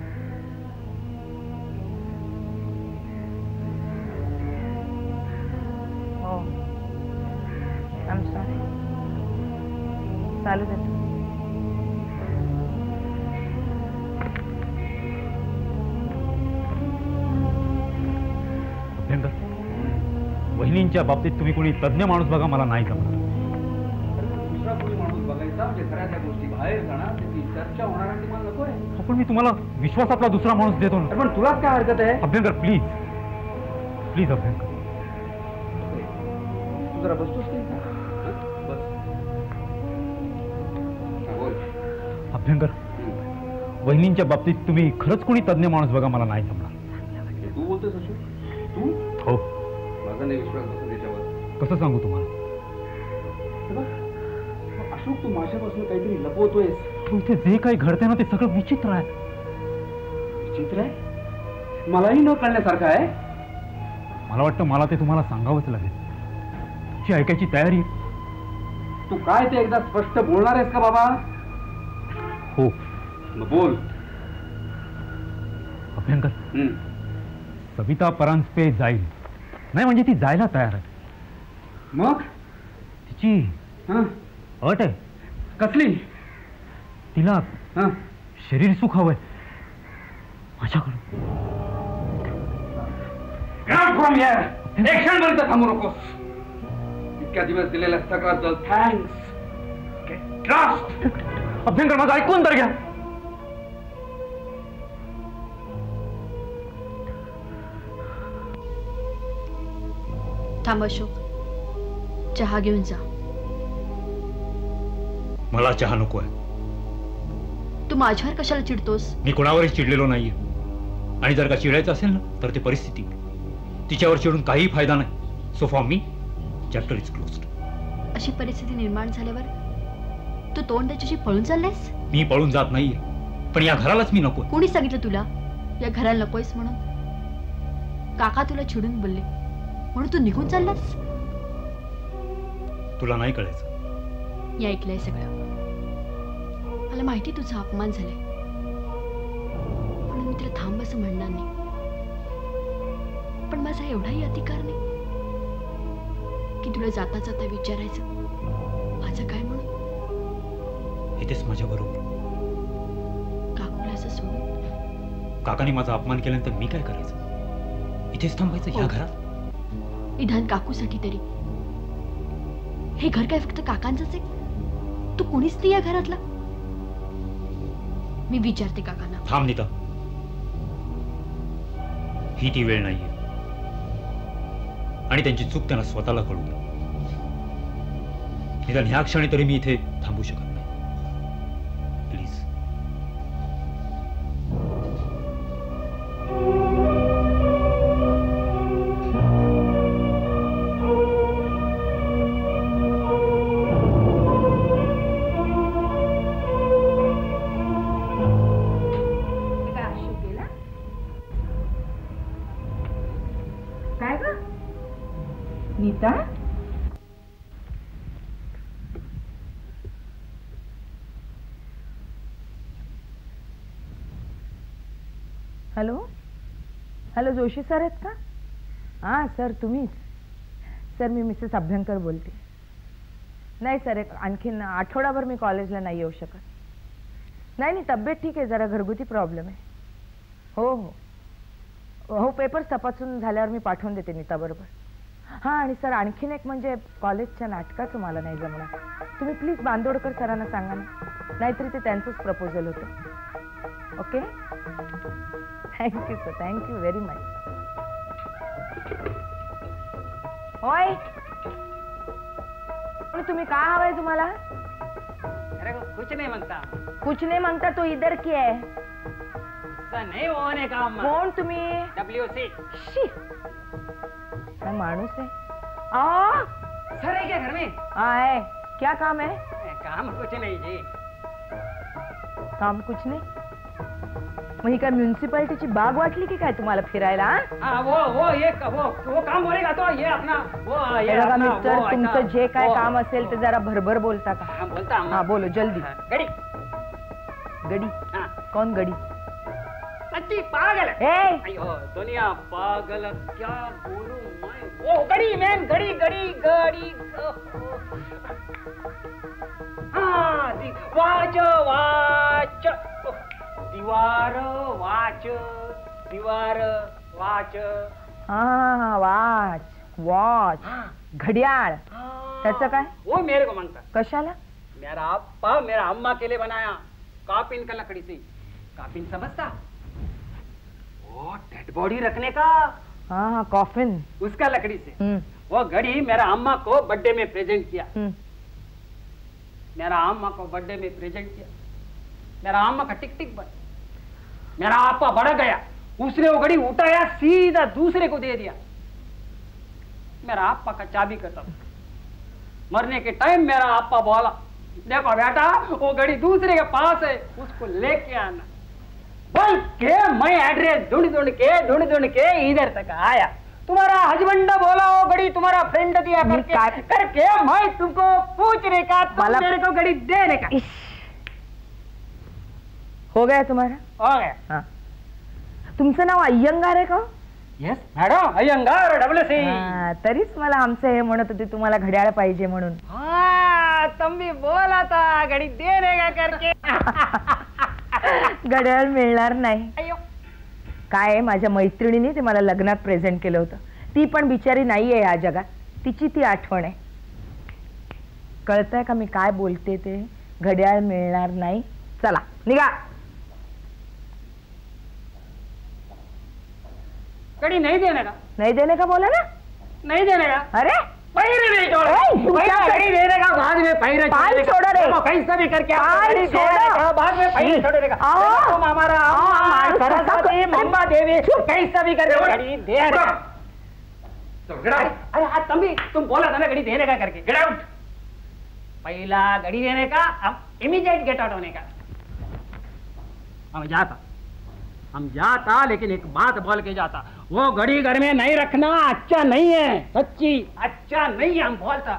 हो, आय एम सॉरी. चालू दे. अभ्यंकर, वहिनींच्या बाबतीत तुम्ही कोणी तज्ञ माणूस बघा, मला नाही जमणार. दुसरा कोणी माणूस बघायचा म्हणजे खऱ्या त्या गोष्टी बाहेर जाणार, त्याची चर्चा होणार आणि मला नको आहे. पण मी तुम्हाला विश्वासातला दुसरा माणूस देतो ना. पण तुलाच काय हरकत आहे? Abhyankar, please please Abhyankar. तू जरा बसतोस की? बस. बोल. अभ्यंकर, वहिनींच्या बाबतीत तुम्ही खरंच कोणी तज्ञ माणूस बघा, मला नाही जमणार. तू बोलतोस अशोक? तू? हो. माझा नाही विश्वास बसत त्याच्यावर. कसं सांगू तुम्हाला? अशोक, तू माझ्यापासून काहीतरी लपवतोयस. इथे जे काही घडते ना ते सगळं विचित्र आहे. विचित्र आहे? मलाही न कळण्यासारखं आहे. मला वाटतं मला ते तुम्हाला सांगावंच लागेल. तुमची ऐकायची तयारी? तू काय ते एकदा स्पष्ट बोलणार आहेस का बाबा? हो. मग बोल. अभ्यंकर, सविता परांजपे जाईल. नाही म्हणजे ती जायला तयार आहे. मग तिची अट आहे. कसली? तिला शरीर सुख हवंय माझ्याकडून. एक क्षणपर्यंत थांबू नकोस. इतक्या दिवस दिलेल्या सगळ्याबद्दल थँक्स. अभ्यंकर, माझं ऐकून तर घ्या. थांब अशोक, चहा घेऊन जा. मला चहा नको आहे. तू माझ्यावर कशाला चिडतोस? मी कोणावरही चिडलेलो नाहीये. आणि जर का चिडायचं असेल ना तर ते परिस्थिती. तिच्यावर चिडून काही फायदा नाही. So for me chapter is closed. अशी परिस्थिती निर्माण झाल्यावर तू तोंड त्याच्याशी पळून चाललायस? मी पळून जात नाहीये, पण या घरालाच मी नको. कोणी सांगितलं तुला या घराला नकोयस म्हणून? काका तुला चिडून बोलले म्हणून तू निघून चाललास? तुला नाही कळायचं. मी ऐकलंय सगळं. मला माहिती तुझा अपमान झालाय, म्हणून मी तुला थांब असं म्हणणार नाही. पण माझा एवढाही अधिकार नाही की तुला जाता जाता विचारायचं माझं काय म्हणून. इथेच माझ्या बरोबर. काकूला असं सोडून? काकाने माझा अपमान केल्यानंतर मी काय करायचं? इथेच थांबायचं ह्या घरात? निदान काकूसाठी तरी. हे घर काय फक्त काकांचंच आहे? तू कोणीच नाही या घरातला? मी विचारते काकांना. थांब नीता, ही ती वेळ नाहीये. आणि त्यांची चूक त्यांना स्वतःला कळू दे. निदान ह्या क्षणी तरी मी इथे थांबू शकत नाही. प्लीज. काय ग Nita? Hello hello, Joshi sir आहेत का? हां सर, तुम्हीच? सर, मी मिसेस अभ्यंकर बोलते. नाही सर, एक आणखीन आठवडाभर मी कॉलेजला नाही येऊ शकत. नाही, तब्येत ठीक आहे, जरा घरगुती प्रॉब्लेम आहे. हो हो हो, पेपर्स तपासून झाल्यावर मी पाठवून देते नीताबरोबर. हां, आणि सर आणखीन एक म्हणजे कॉलेजच्या नाटकाचं मला नाही जमणार. तुम्ही प्लीज बांदोडकर सरांना सांगा ना, नाहीतरी ते त्यांचंच प्रपोजल होतं. Okay, thank you sir, thank you very much. होय, तुम्ही काय हवंय तुम्हाला? अरे कुछ नहीं मांगता. कुछ नहीं मांगता तो इधर की है? नहीं होने का. कोण तुम्ही? WC. काय माणूस है? सर है क्या घर में? है। क्या काम है? काम कुछ नहीं जी। काम कुछ नाही? मग ही काय म्युन्सिपालिटीची बाग वाटली की काय तुम्हाला फिरायला? हाँ वो काम बोलेगा तो ये अपना वो ये बघा अपना मिस्टर, वो तुमचं जे काय काम असेल ते जरा भरभर बोलता का? हाँ बोलता हूँ। हाँ बोलो जल्दी। गड़ी। गडी? हाँ कौन गडी? सच्ची पागल है। ए! अयो दुनिया पागल है, क्या बोलूं मैं। ओ गड़ी मैन गड़ी गड़ी गड़ी। हाँ वाच वाच दीवार वाच दीवार वाच। हा वॉच वॉच घड्याळ त्याचं काय? वो मेरे को मांगता। कशाला? मेरा अप्पा मेरा अम्मा के लिए बनाया कापिन का लकड़ी से। कापिन समझता? वो डेड बॉडी रखने का। हाँ कॉफिन। उसका लकड़ी से। वो घड़ी मेरा अम्मा को बर्थडे में प्रेजेंट किया। मेरा अम्मा को बर्थडे में प्रेजेंट किया। मेरा अम्मा का टिक टिक बन। मेरा आपा बढ़ गया, उसने वो घड़ी उठाया सीधा दूसरे को दे दिया। मेरा आपा का चाबी खत्म। मरने के टाइम मेरा आपा बोला, देखो बेटा वो घड़ी दूसरे के पास है, उसको लेके आना। बोल के मैं एड्रेस ढूंढ ढूंढ के इधर तक आया। तुम्हारा हस्बैंड बोला वो घड़ी तुम्हारा फ्रेंड दिया करके मैं तुमको पूछने का, तुम मेरे को घड़ी देने का। हो गया तुम्हारा? हो गया। हाँ। तुमचं नाव अय्यंगार आहे का? Yes madam Iyengar WC। तरीच मला आमचं हे म्हणत होते तुम्हाला घड्याळ पाहिजे म्हणून। हाँ तुम भी बोला था घड़ी देने का करके। घड्याळ मिळणार नाही। अयो काय माझ्या मैत्रिणीने ते मला लग्नात प्रेझेंट केलं होतं। ती पण बिचारी नाहीये या जगात, तिची ती आठवण आहे। कळतंय का मी काय बोलते ते? घड्याळ मिळणार नाही। चला निघा। घड़ी नहीं देने का। नहीं देने का बोला ना? नहीं देने का। अरे पैरे नहीं छोड़। तुमच्या घड़ी देने का बाद में पैरे पाय छोड़ा रे। कैसा भी करके पाय घड़ी छोड़ा। देने का बाद में पैरे छोड़ने का। तुम हमारा सरस्वती मंबा देवी कैसा भी करके घड़ी दे रहे। अरे हाँ तुम बोला था ना घड़ी देने का करके। Get out. पहला घड़ी देने का, अब इमीडिएट गेट आउट होने का। हम जाता लेकिन एक बात बोल के जाता, वो घड़ी घर में नहीं रखना, अच्छा नहीं है, सच्ची अच्छा नहीं है। हम बोलता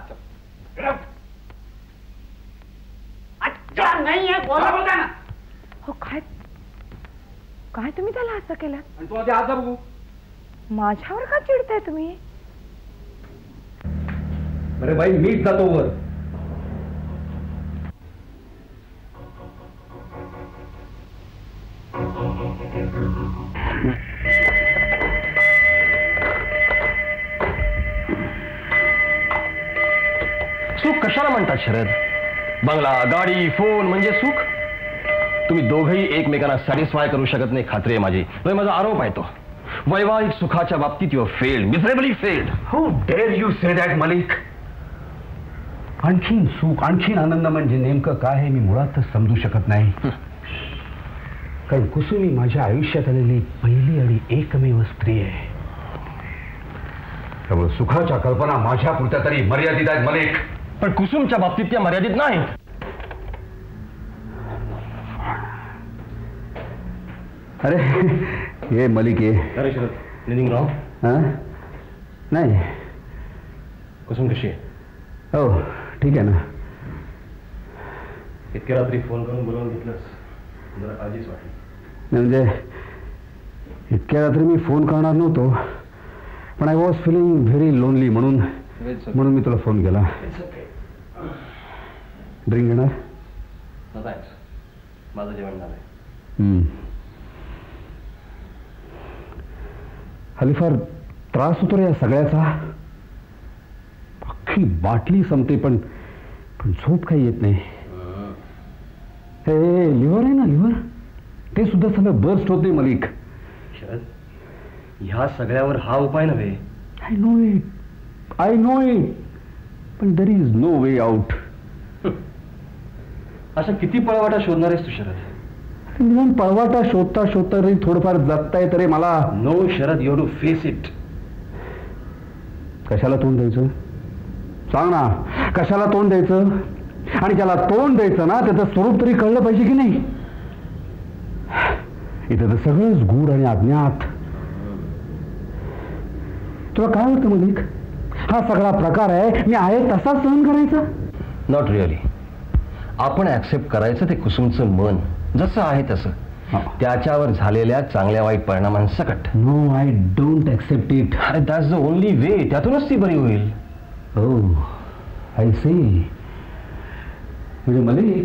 अच्छा नहीं है बोलता ना। हो काय काय तुम्ही त्याला असं केलं? आणि तू आधी आज बघू. माझ्यावर का चिडताय तुम्ही? अरे बाई मीच जातो वर. सुख कशाला म्हणतात शरद? बंगला गाडी फोन म्हणजे सुख? तुम्ही दोघंही एकमेकांना सॅटिस्फाय करू शकत नाही, खात्री आहे माझी. माझा आरोप आहे तो. वैवाहिक सुखाच्या बाबतीत you failed, miserably failed. How dare you say that Malik? आणखीन सुख आणखीन आनंद म्हणजे नेमकं काय हे मी मुळातच समजू शकत नाही. कारण कुसुमी माझ्या आयुष्यात आलेली पहिली आणि एकमेव स्त्री आहे. त्यामुळे सुखाच्या कल्पना माझ्या पुरत्या तरी मर्यादित आहेत मलिक. पण कुसुमच्या बाबतीत त्या मर्यादित नाहीत. अरे ये मलिक ये. अरे शरद एनिथिंग रॉंग? नाही. कुसुम कशी आहे? हो ठीक आहे ना. इतक्या रात्री फोन करून बोलावून घेतलंस, मला काळजीच वाटली. म्हणजे इतक्या रात्री मी फोन करणार नव्हतो, पण I was feeling very lonely म्हणून मी तुला फोन केला. ड्रिंक घेणार? माझं जेवण झालंय. हल्ली फार त्रास होतो रे या सगळ्याचा. अख्खी बाटली संपते पण झोप काही येत नाही. हे लिव्हर आहे ना, लिव्हर ते सुद्धा सगळं बर्स्ट होते मलिक. शरद ह्या सगळ्यावर हा उपाय नव्हे. आय नो इट पण there is no way out. अशा किती पळवाटा शोधणार आहेस तू शरद? निदान पळवाटा शोधता शोधता रे थोडंफार जगता येत रे मला. No Sharad, you to face it. कशाला तोंड द्यायचं सांग ना, कशाला तोंड द्यायचं? आणि ज्याला तोंड द्यायचं ना त्याचं स्वरूप तरी कळलं पाहिजे की नाही? इथं तर सगळंच गूढ आणि अज्ञात. तुला काय वाटतं मलिक, हा सगळा प्रकार आहे मी आहे तसा सहन करायचा? Not really. आपण ऍक्सेप्ट करायचं ते कुसुमचं मन जसं आहे तसं, त्याच्यावर झालेल्या चांगल्या वाईट परिणामांसकट. No, I don't accept it. That's the only way. त्यातूनच ती बरी होईल. हो, आय सी. म्हणजे मलिक,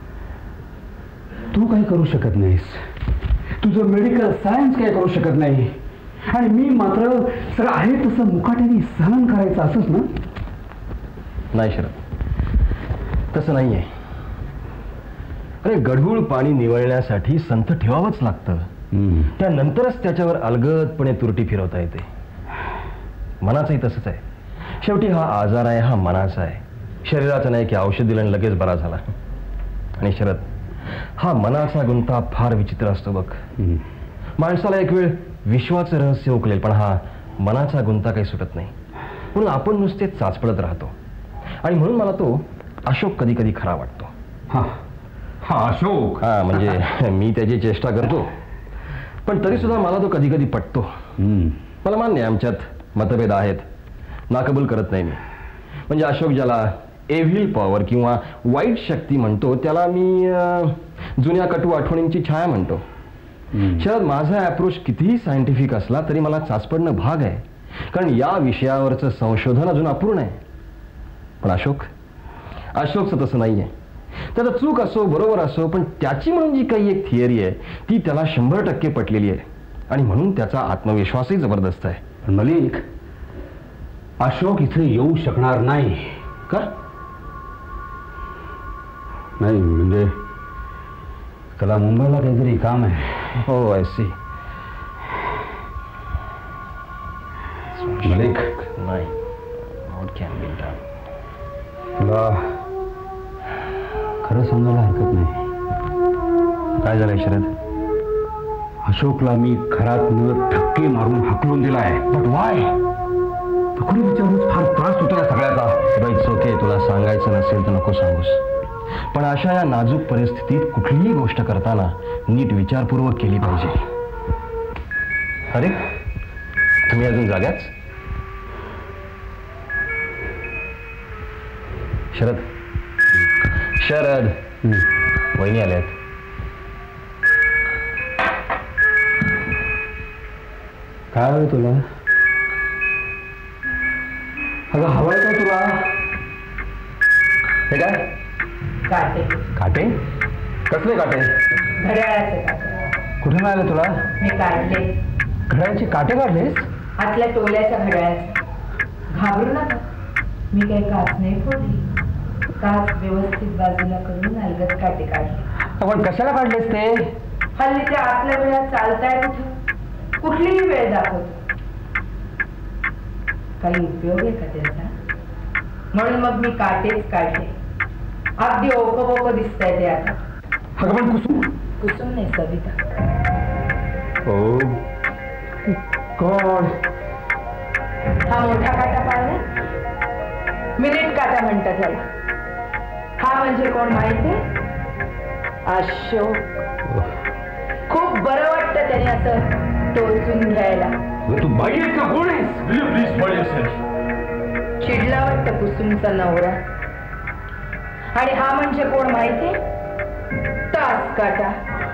तू काही करू शकत नाहीस, तुझं मेडिकल सायन्स काय करू शकत नाही, आणि मी मात्र सगळं आहे तसं मुकाट्याने सहन करायचं असंच ना? नाही शरद, तसं नाहीये. अरे गढूळ पाणी निवळण्यासाठी संथ ठेवावंच लागतं. त्यानंतरच त्याच्यावर अलगदपणे तुरटी फिरवता येते. मनाचंही तसंच आहे. शेवटी हा आजार आहे हा मनाचा आहे, शरीराचा नाही की औषध दिलं आणि लगेच बरा झाला. आणि शरद, हा मनाचा गुंता फार विचित्र असतो बघ. माणसाला एक वेळ विश्वाचं रहस्य उकलेल, पण हा मनाचा गुंता काही सुटत नाही. म्हणून आपण नुसते चाचपडत राहतो. आणि म्हणून मला तो अशोक कधी कधी खरा वाटतो. हा हा अशोक. हा म्हणजे मी त्याची चेष्टा करतो, पण तरी सुद्धा मला तो कधी कधी पटतो. मला मान्य आमच्यात मतभेद आहेत, नाकबूल करत नाही मी. म्हणजे अशोक ज्याला एव्हिल पॉवर किंवा वाईट शक्ती म्हणतो त्याला मी जुन्या कटू आठवणींची छाया म्हणतो. शरद, माझा अप्रोच कितीही सायंटिफिक असला तरी मला चाचपडणं भाग आहे, कारण या विषयावरचं संशोधन अजून अपूर्ण आहे. पण अशोकचं तसं नाहीये. त्याचं चूक असो बरोबर असो, पण त्याची म्हणून जी काही एक थिअरी आहे ती त्याला 100% पटलेली आहे, आणि म्हणून त्याचा आत्मविश्वासही जबरदस्त आहे. पण मलिक, अशोक इथे येऊ शकणार नाही. का नाही? म्हणजे त्याला मुंबईला काहीतरी काम आहे. हो, आय सी. मलिक, नाही, नॉट कॅन बी डन. तुला खरं सांगायला हरकत नाही. काय झालंय शरद? अशोकला मी घरातनं धक्के मारून हाकलून दिला आहे. But why? तुकडे विचारूच फार त्रास होतो या सगळ्याचा. इट्स ओके, तुला सांगायचं नसेल तर नको सांगूस. पण अशा या नाजूक परिस्थितीत कुठलीही गोष्ट करताना नीट विचारपूर्वक केली पाहिजे. अरे, तुम्ही अजून जाग्याच? शरद, शरद, वहिनी आल्यात. काय हवंय तुला? अगं हवंय काय तुला? हे काय? काटे. काटे? कसले काटे? घड्याळाचे काटे. कुठे मिळाले तुला? मी काढले. घड्याळाचे काटे काढलेस? आतल्या टोल्याच्या घड्याळाचे. घाबरू नका, मी काही काच नाही फोडली. काच व्यवस्थित बाजूला करून अलगद काटे काढले. पण कशाला काढलेस ते? हल्ली त्या आतल्या वेळा चालताय कुठं? कुठलीही वेळ दाखवतो. काही उपयोग आहे का त्याचा? म्हणून मग मी काटेच काढले. अगदी ओकबोक दिसतंय ते आता. अगं पण कुसुम नाही, सविता. ओ गॉड. हा मोठा काटा पाहिला? मिनिट काटा म्हणतात त्याला. हा म्हणजे कोण माहितीये? अशोक. खूप बरं वाटतं त्याने असं टोचून घ्यायला. तू बाई आहेस का कोण आहेस? चिडला वाटतं कुसुमचा नवरा. आणि हा म्हणजे कोण माहितीये? तास काटा.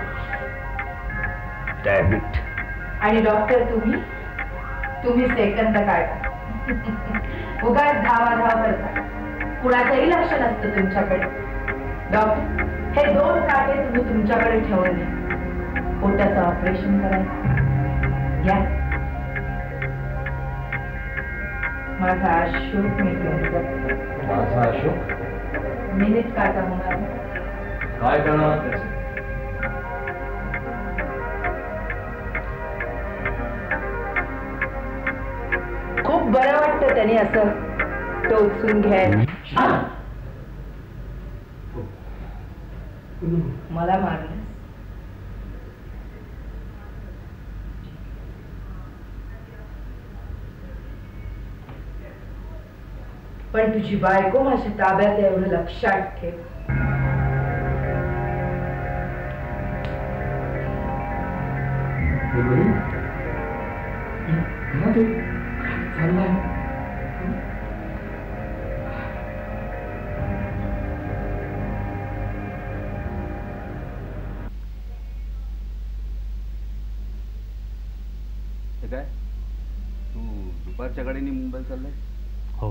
आणि डॉक्टर तुम्ही सेकंद काढा. उगाच धावाधाव करता. कुणाचंही लक्ष नसतं तुमच्याकडे. डॉक्टर, हे 2 काटे तुम्ही तुमच्याकडे ठेवून द्या. पोटाचं ऑपरेशन करायचं. या, माझा अशोक मी घेऊन जातो. माझा अशोक मिनिट काटा होणार. काय करणार? खूप बरं वाटतं त्याने असं टोचून घ्यायला. मला मारलं. पण तुझी बायको माझ्या ताब्यात आहे एवढं लक्षात ठेव. काय तू दुपारच्या गाडीने मुंबई चाललाय? हो.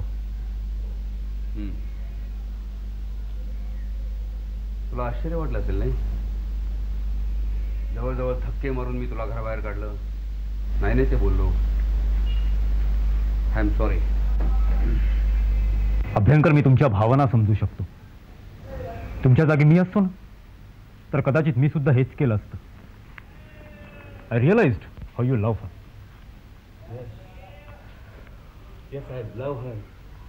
तुला आश्चर्य वाटलं असेल नाही? जवळजवळ थक्के मारून मी तुला घराबाहेर काढलं. नाही ते बोललो. I am sorry. अभ्यंकर, मी तुमच्या भावना समजू शकतो. तुमच्या जागी मी असतो ना तर कदाचित मी सुद्धा हेच केलं असतं. I realised how you love her. Yes, I love her.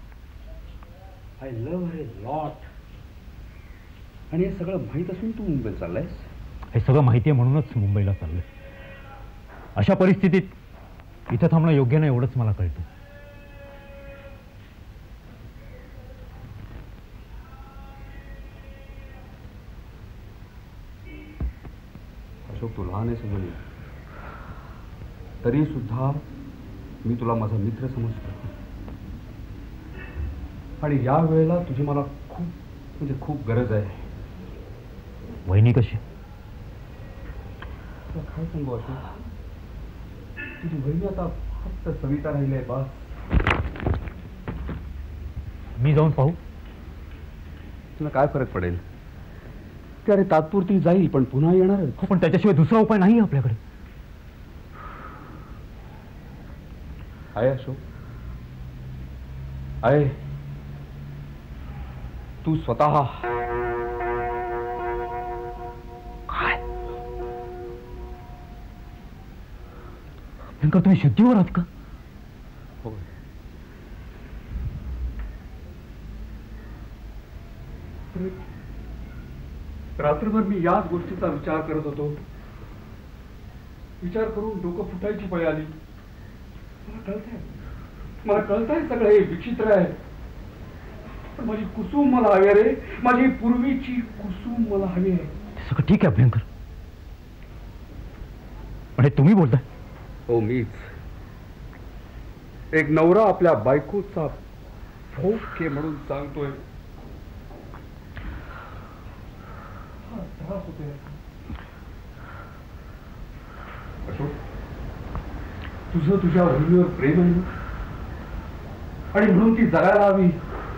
I love her a lot. आणि हे सगळं माहीत असून तू मुंबईत चाललायस? हे सगळं माहिती आहे म्हणूनच मुंबईला चाललोय. अशा परिस्थितीत इथं थांबणं योग्य नाही एवढंच मला कळतं. अशोक, तू लहान आहे समजली, तरी सुद्धा मी तुला माझा मित्र समजतो. आणि या वेळेला तुझी मला खूप म्हणजे खूप गरज आहे. वहिनी कशी? काय सांगू अशोक, तुझी बहिणी आता फक्त सविता राहिली आहे बस. मी जाऊन पाहू? तुला काय फरक पडेल? ती अरे तात्पुरती जाईल पण पुन्हा येणार. हो, पण त्याच्याशिवाय दुसरा उपाय नाही आपल्याकडे. आहे अशोक, आहे. तू स्वतः. काय अभ्यंकर, तुम्ही शुद्धीवर आहात का? हो. रात्रभर मी याच गोष्टीचा विचार करत होतो. विचार करून डोकं फुटायची पाळी आली. मला कळतंय सगळं हे विचित्र आहे. पण माझी कुसुम मला हवी रे. माझी पूर्वीची कुसुम मला हवी आहे. सगळं ठीक आहे अभ्यंकर, पण हे तुम्ही बोलताय? हो, मीच. एक नवरा आपल्या बायकोचा भोके म्हणून सांगतोय. त्रास होतोय अशोक. तुझं तुझ्या बहिणीवर प्रेम आहे आणि म्हणून ती जगायला हवी.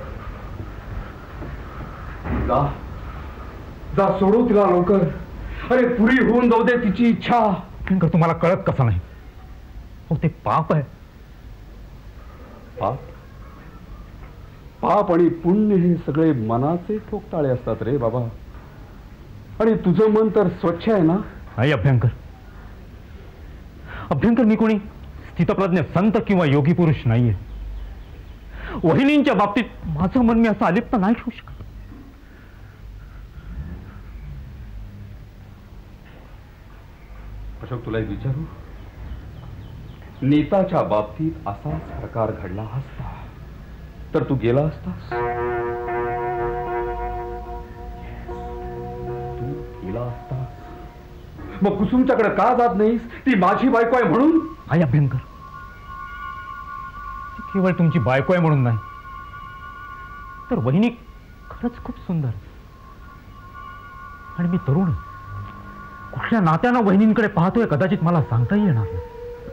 जा जा, सोडू तिला लवकर. अरे पुरी होऊन जाऊ दे तिची इच्छा. तुम्हाला कळत कसं नाही? हो, ते पाप आहे. पाप पाप आणि पुण्य हे सगळे मनाचे ठोकताळे असतात रे बाबा. आणि तुझं मन तर स्वच्छ आहे ना? नाही अभ्यंकर. अभ्यंकर, मी कोणी स्थितप्रज्ञ संत किंवा योगी पुरुष नाहीये. वहिनींच्या बाबतीत माझं मन मी असं अलिप्त नाही ठेवू शकत. अशोक, तुला एक विचारू? नेताच्या बाबतीत असाच प्रकार घडला असता तर तू गेला असतास? तू गेला असतास. मग कुसुमच्याकडे का जात नाहीस? ती माझी बायको आहे म्हणून? आई अभ्यंकर, केवळ तुमची बायको आहे म्हणून नाही, तर वहिनी खरंच खूप सुंदर आणि मी तरुण. कुठल्या नात्यानं वहिनींकडे पाहतोय कदाचित मला सांगताही येणार नाही.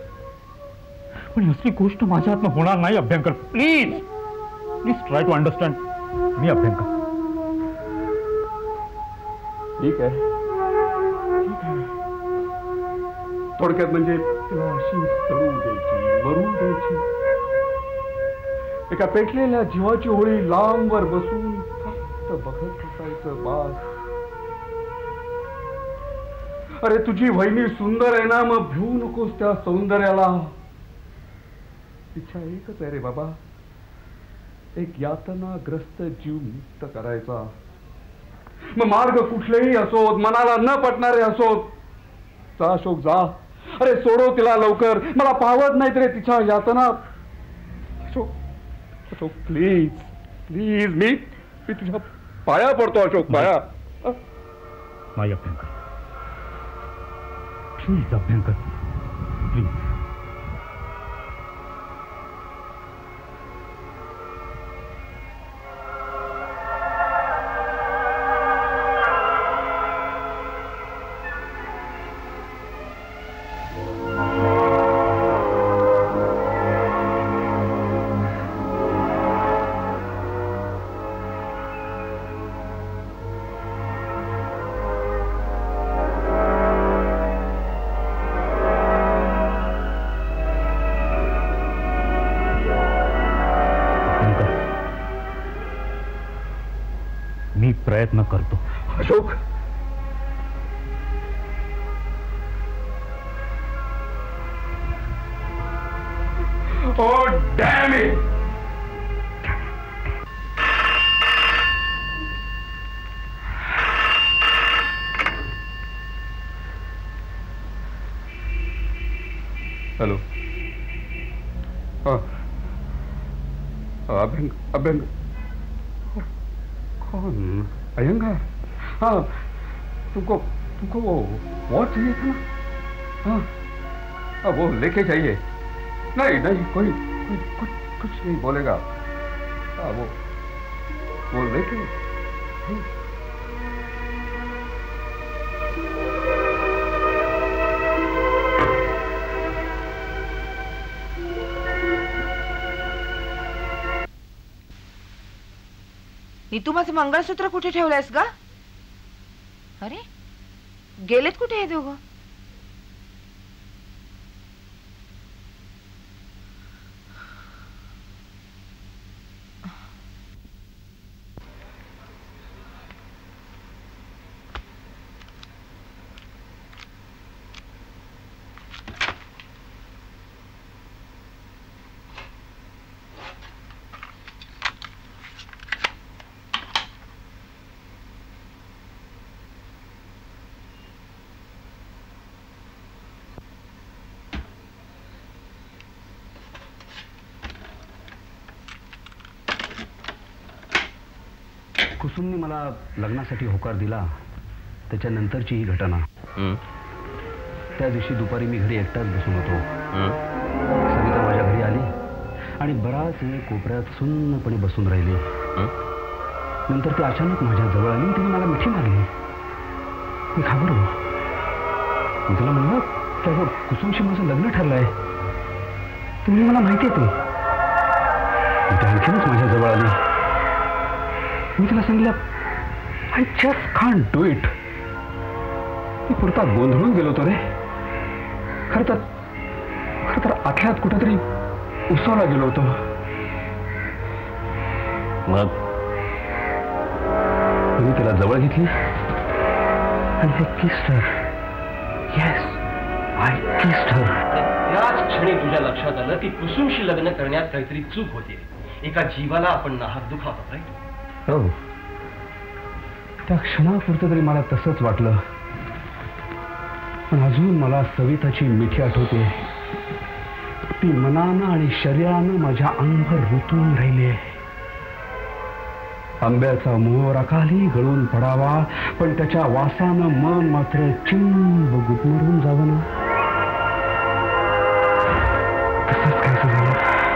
पण असली गोष्ट माझ्या हातनं होणार नाही Abhyankar. Please please try to understand me. Abhyankar, ठीक आहे, ठीक आहे. थोडक्यात म्हणजे तिला अशी तळू द्यायची, मरू द्यायची. एका पेटलेल्या जीवाची होळी लांबवर बसून फक्त बघत बसायचं बास. अरे तुझी वहिनी सुंदर आहे ना, मग भिवू नकोस त्या सौंदर्याला. इच्छा एकच आहे रे बाबा, एक यातनाग्रस्त जीव मुक्त करायचा. मग मार्ग कुठलेही असोत, मनाला न पटणारे असोत. जा अशोक, जा. अरे सोडव तिला लवकर. मला पाहवत नाहीत रे तिच्या यातना. अशोक अशोक प्लीज प्लीज, मी तुझ्या पाया पडतो अशोक, पाया. माई अभ्यंकर, प्लीज अभ्यंकर, प्लीज. मी प्रयत्न करतो. Ashok, oh damn it. Hello. अभ्यंग कौन? अयंगार. हाँ, तुमको वो चाहिए था ना? हाँ, वो लेके जाइए. नहीं, कोई कुछ नहीं बोलेगा. हाँ, वो लेके. नीतू, माझं मंगळसूत्र कुठे ठेवलंयस ग? अरे, गेलेत कुठे हे दोघं? कुसुमने मला लग्नासाठी होकार दिला त्याच्यानंतरची ही घटना. त्या दिवशी दुपारी मी घरी एकटाच बसून होतो. सविता माझ्या घरी आली आणि बराच वेळ कोपऱ्यात सुन्नपणे बसून राहिली. नंतर ती अचानक माझ्या जवळ आली. तिने मला मिठी मारली. मी घाबरलो. मी तिला म्हणलं, त्यावर कुसुमशी माझं लग्न ठरलंय. तुम्ही मला माहिती आहे. ती आणखीनच माझ्या जवळ आली. मी तिला सांगितलं, I just can't do it. मी पुरता गोंधळून गेलो होतो रे. खर तर आतल्यात कुठेतरी उसवला गेलो होतो. मग मी तिला जवळ घेतली आणि I kissed her. Yes, I kissed her. त्याच क्षणी तुझ्या लक्षात आलं की कुसुमशी लग्न करण्यात काहीतरी चूक होती. एका जीवाला आपण नाहक दुखावतो. राईट? हो, त्या क्षणापुरतं तरी मला तसंच वाटलं. पण अजून मला सविताची मिठी आठवते. ती मनानं आणि शरीरानं माझ्या अंगभर रुतून राहिली. आंब्याचा मोहर अकाली गळून पडावा, पण त्याच्या वासानं मन मात्र चिंब गुदमरून जावं ना. तसंच काहीच झालं.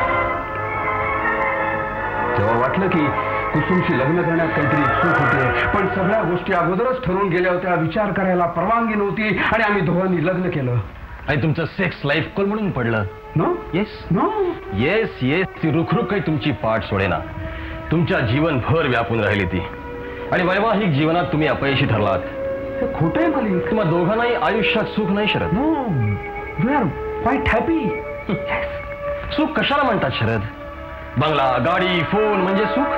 तेव्हा वाटलं की कुसुमशी लग्न करण्यात काहीतरी चूक होते, पण सगळ्या गोष्टी अगोदरच ठरवून गेल्या होत्या. विचार करायला परवानगी नव्हती आणि आम्ही दोघांनी लग्न केलं. आणि तुमचं सेक्स लाईफ कोल म्हणून पडलं. No yes no yes yes. ती रुखरुख काही तुमची पाठ सोडेना. तुमच्या जीवनभर व्यापून राहिली ती. आणि वैवाहिक जीवनात तुम्ही अपयशी ठरलात. हे खोटं आहे मालिक. तुम्हा दोघांनाही आयुष्यात सुख नाही Sharad. No, we are quite happy. सुख कशाला म्हणतात शरद? बंगला, गाडी, फोन म्हणजे सुख?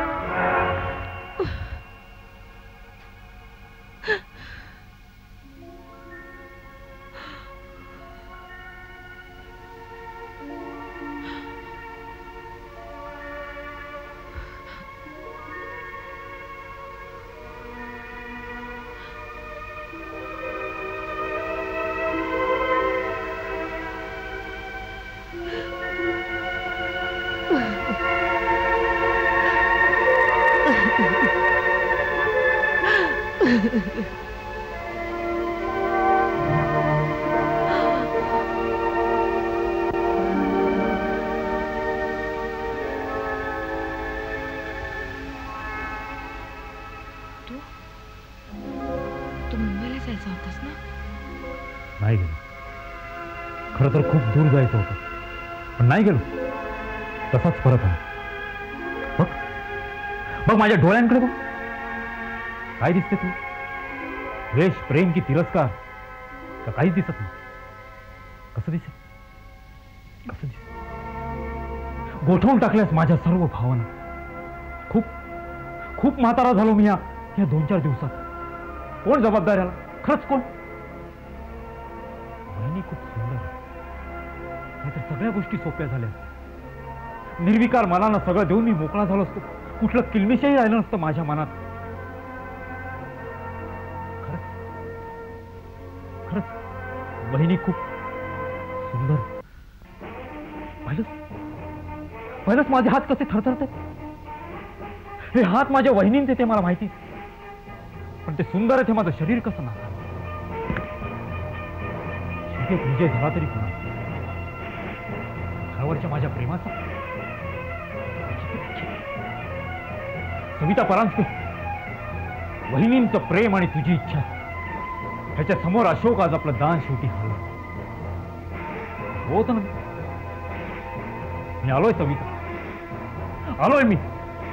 तू मुंबईला जायचा होतास ना? नाही गेलो. खरं तर खूप दूर जायचं होतं, पण नाही गेलो. तसाच परत आला. बघ बघ माझ्या डोळ्यांकडे बघ. काय दिसते तू? द्वेष, प्रेम की तिरस्कार का काहीच दिसत नाही? कसं दिसेल? कसं दिसेल? गोठवून टाकल्यास माझ्या सर्व भावना. खूप खूप म्हातारा झालो मी या 2-4 दिवसात. कोण जबाबदार याला? खरंच कोण? वहिनी खूप सुंदर आहे. नाहीतर सगळ्या गोष्टी सोप्या झाल्या. निर्विकार मनानं सगळं देऊन मी मोकळा झालो असतो. कुठलं किलमिशही राहिलं नसतं माझ्या मनात. खरंच खरंच वहिनी खूप सुंदर. पाहिलंच माझे हात कसे थरथरते. हे हात माझ्या वहिनींचे ते मला माहिती, पण ते सुंदर आहे ते माझं शरीर कसं नातं. विजय झाला तरी पुन्हा घरावरच्या माझ्या प्रेमाचा. सविता परांजपे, वहिनींचं प्रेम आणि तुझी इच्छा ह्याच्या समोर अशोक आज आपलं दान शेवटी हरलं. होत ना, मी आलोय सविता, आलोय मी.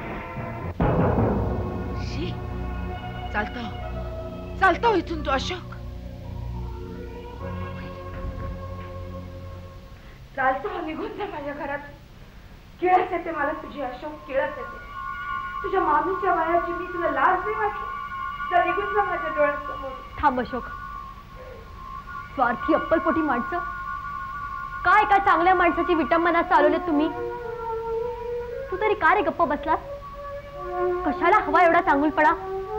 चालतो इथून तू अशोक. चालतो निघून जा माझ्या घरात. किळस येते मला तुझी अशोक, किळस येते. तुझ्या मामीच्या वयाची मी तुला लाज नाही वाटली तर निघून जा माझ्या डोळ्यासमोर. थांब अशोक. स्वार्थी अप्पलपोटी माणसं, काय काय चांगल्या माणसाची विटंबना चालवले तुम्ही. तू तरी का रे गप्प बसलास? कशाला हवा एवढा चांगुलपणा?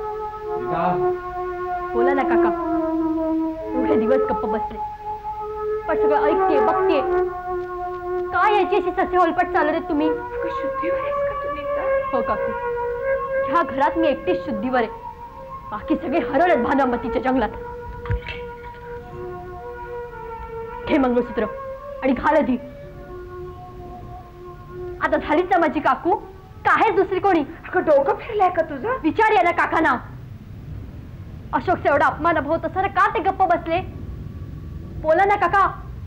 बोला ना काका. एवढे दिवस गप्प बसले, पण सगळं ऐकते बघते. काय याची अशी ससे होलपट चालवले तुम्ही? शुद्धीवर आहेस का तू नीता? हो काकू, ह्या घरात मी एकटीच शुद्धीवर आहे. बाकी सगळे हरवलेत भानामतीच्या जंगलात. घे मंगळसूत्र आणि घाल आधी. आता झालीच ना माझी काकू, का आहेच दुसरी कोणी? डोकं फिरलंय का तुझं? विचार या ना काकांना. अशोकचा एवढा अपमान होत असताना का ते गप्प बसले? बोला ना काका.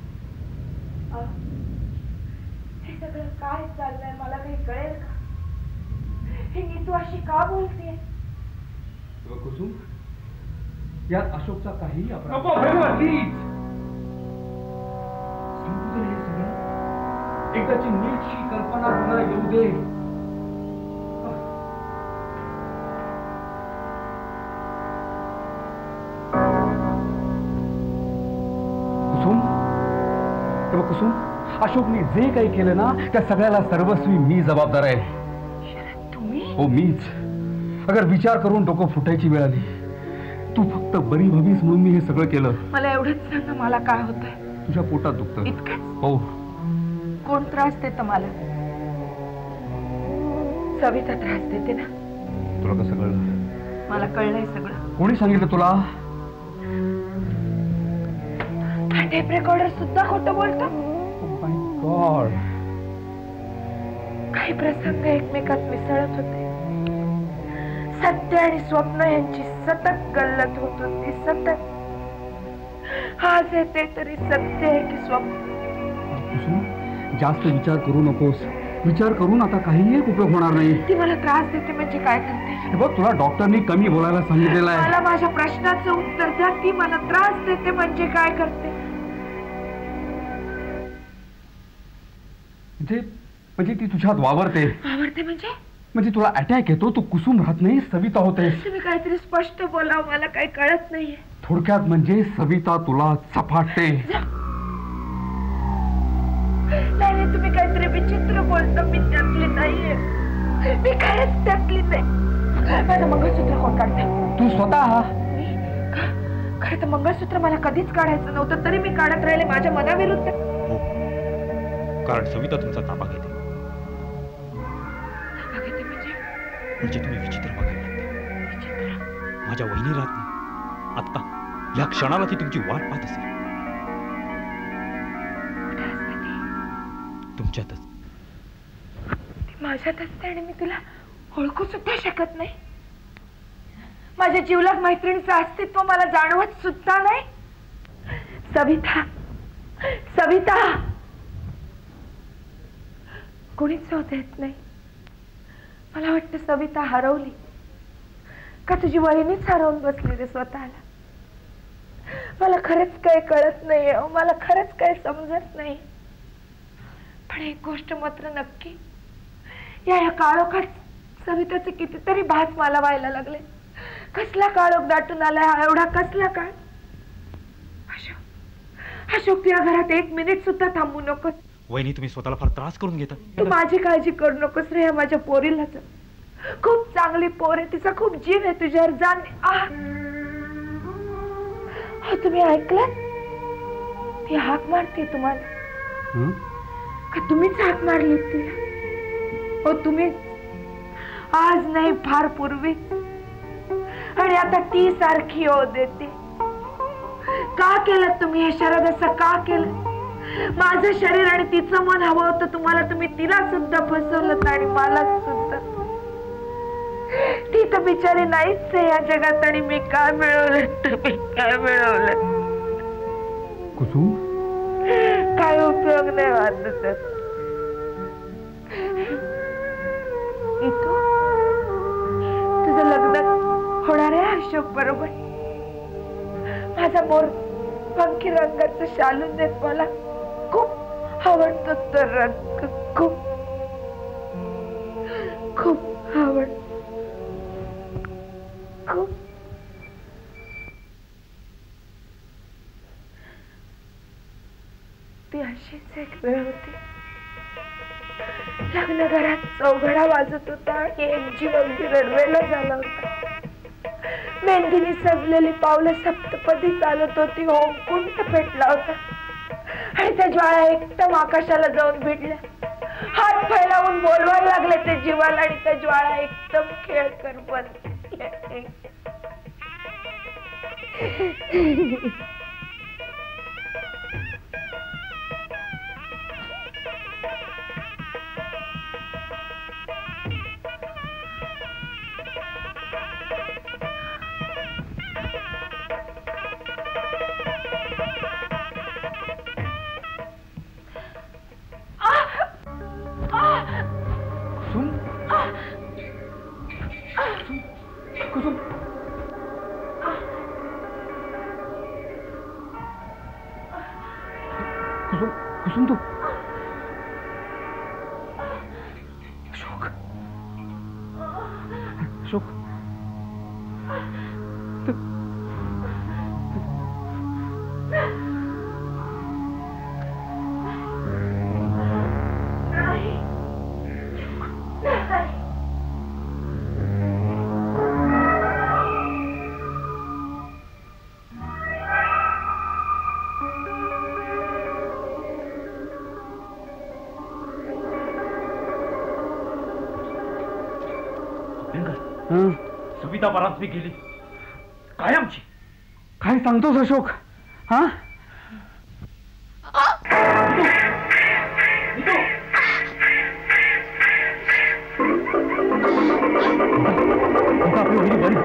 हे सगळं काय चाललंय मला काही कळेल का? हे नीतू अशी का बोलते? कुसुम, यात अशोकचा काहीही अपराध नको प्लीज. सांगू तर हे सगळं एकदाची नीटशी कल्पना तुला येऊ दे. कुसुम, अशोकने जे काही केलं ना त्या सगळ्याला सर्वस्वी मी जबाबदार आहे. तुम्ही? हो मीच. अगर विचार करून डोकं फुटायची वेळ आली. तू फक्त बरी व्हावीस म्हणून मी हे सगळं केलं. मला एवढंच सांग ना, मला काय होतंय? तुझ्या पोटात दुखतं. इतकंच? हो. कोण त्रास देतं मला? सविता त्रास देते ना. तुला कसं कळलं? मला कळलंय सगळं. कोणी सांगितलं तुला? टेप रेकॉर्डर सुद्धा खोटं बोलतो. My god. काही प्रसंग एकमेकात मिसळत होते. सत्य आणि स्वप्न यांची सतत गल्लत होत होती. सतत. आज येते तरी सत्य आहे की स्वप्न? जास्त विचार करू नकोस. विचार करून आता काहीही उपयोग होणार नाही. ती मला त्रास देते म्हणजे काय करते? बघ, तुला डॉक्टरनी कमी बोलायला सांगितलेलं आहे. मला माझ्या प्रश्नाचं उत्तर द्या. ती मला त्रास देते म्हणजे काय करते? म्हणजे ती तुझ्यात वावरते. वावरते म्हणजे तुला अटॅक येतो. तू कुसुम राहत नाही, सविता होतेस. तुम्ही काहीतरी स्पष्ट बोला, मला काही कळत नाहीये. थोडक्यात म्हणजे सविता तुला झपाटते. नाही, तुम्ही काहीतरी विचित्र बोलता. मी त्यातली नाहीये. मी कायच त्यातली नाही. माझं मंगळसूत्र कोण काढतं? तू स्वतः. खरं तर मंगळसूत्र मला कधीच काढायचं नव्हतं, तरी मी काढत राहिले माझ्या मनाविरुद्ध. कारण सविता तुमचा ताबा घेते. म्हणजे तुम्ही विचित्र बघायला लागले. माझ्या वहिनी राहत नाही आत्ता या क्षणाला ती तुमची वाट पाहत असेल. तुमच्यातच. माझ्यात असते आणि मी तुला ओळखू सुद्धा शकत नाही. माझ्या जीवलग मैत्रिणीचं अस्तित्व मला जाणवत सुद्धा नाही. सविता, सविता, कोणीच शोध येत नाही. मला वाटतं सविता हरवली का तुझी वहिनीच हरवून बसली रे स्वतःला. मला खरंच काही कळत नाही. मला खरंच काही समजत नाही. पण एक गोष्ट मात्र नक्की, या काळोखात सविताचे कितीतरी भास मला व्हायला लागले. कसला काळोख दाटून आलाय हा, एवढा कसला काळ. अशोक, अशोक, या घरात एक मिनिट सुद्धा थांबू नकोस. वहिनी तुम्ही स्वतःला फार त्रास करून घेता. तू माझी काळजी करू नकोस रे. माझ्या पोरीला खूप चांगली पोर आहे. तिचा खूप जीव आहे तुझ्यावर. जाण. हो, तुम्ही ऐकलं? ती हाक मारते तुम्हाला. का तुम्हीच हाक मारली तिला? हो, तुम्ही. आज नाही, फार पूर्वी. आणि आता ती सारखी हो देते. का केलं तुम्ही हे शरद? असं का केलं? माझं शरीर आणि तिचं मन हवं होतं तुम्हाला. तुम्ही तिला सुद्धा फसवलं आणि मला सुद्धा. ती तर बिचारी नाहीच आहे या जगात. आणि मी काय मिळवलं? तुम्ही काय मिळवलं? कुसुम, काय उपयोग नाही वाटत. इथं तुझं लग्न होणार आहे अशोक बरोबर. माझा मोर पंखी रंगाचं शालून देत मला खूप आवडतो तो रंग. खूप खूप आवडतो. खूप. ती अशीच एक वेळ होती. लग्न घरात चौघडा वाजत होता आणि एक जीव अगदी रडवेला झाला होता. मेहंदीने सजलेली पावलं सप्तपदी चालत होती. होमकुंड पेटला होता आणि त्या ज्वाळा एकदम आकाशाला जाऊन भिडल्या. हात फैलावून बोलवायला लागले ते जीवाला आणि त्या ज्वाळा एकदम खेळकर बनल्या. कुसुम, तू. अशोक, अशोक, सविता परांजपे गेली कायमची. काय सांगतोस अशोक? हा, आपली वहिनी बरी.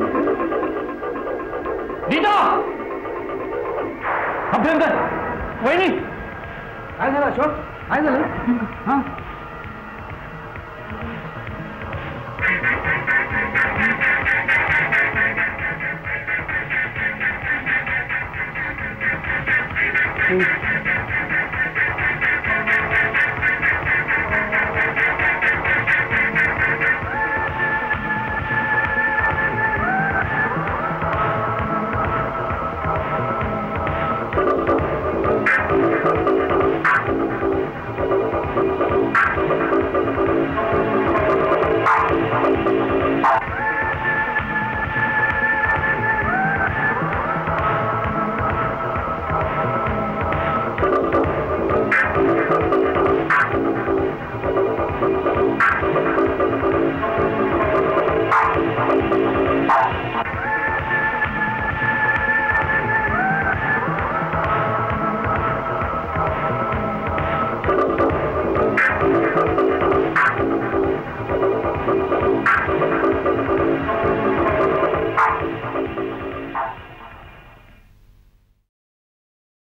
गीता, अभ्यंकर, वहिनी. काय झालं अशोक? काय झालं? हा, आहे.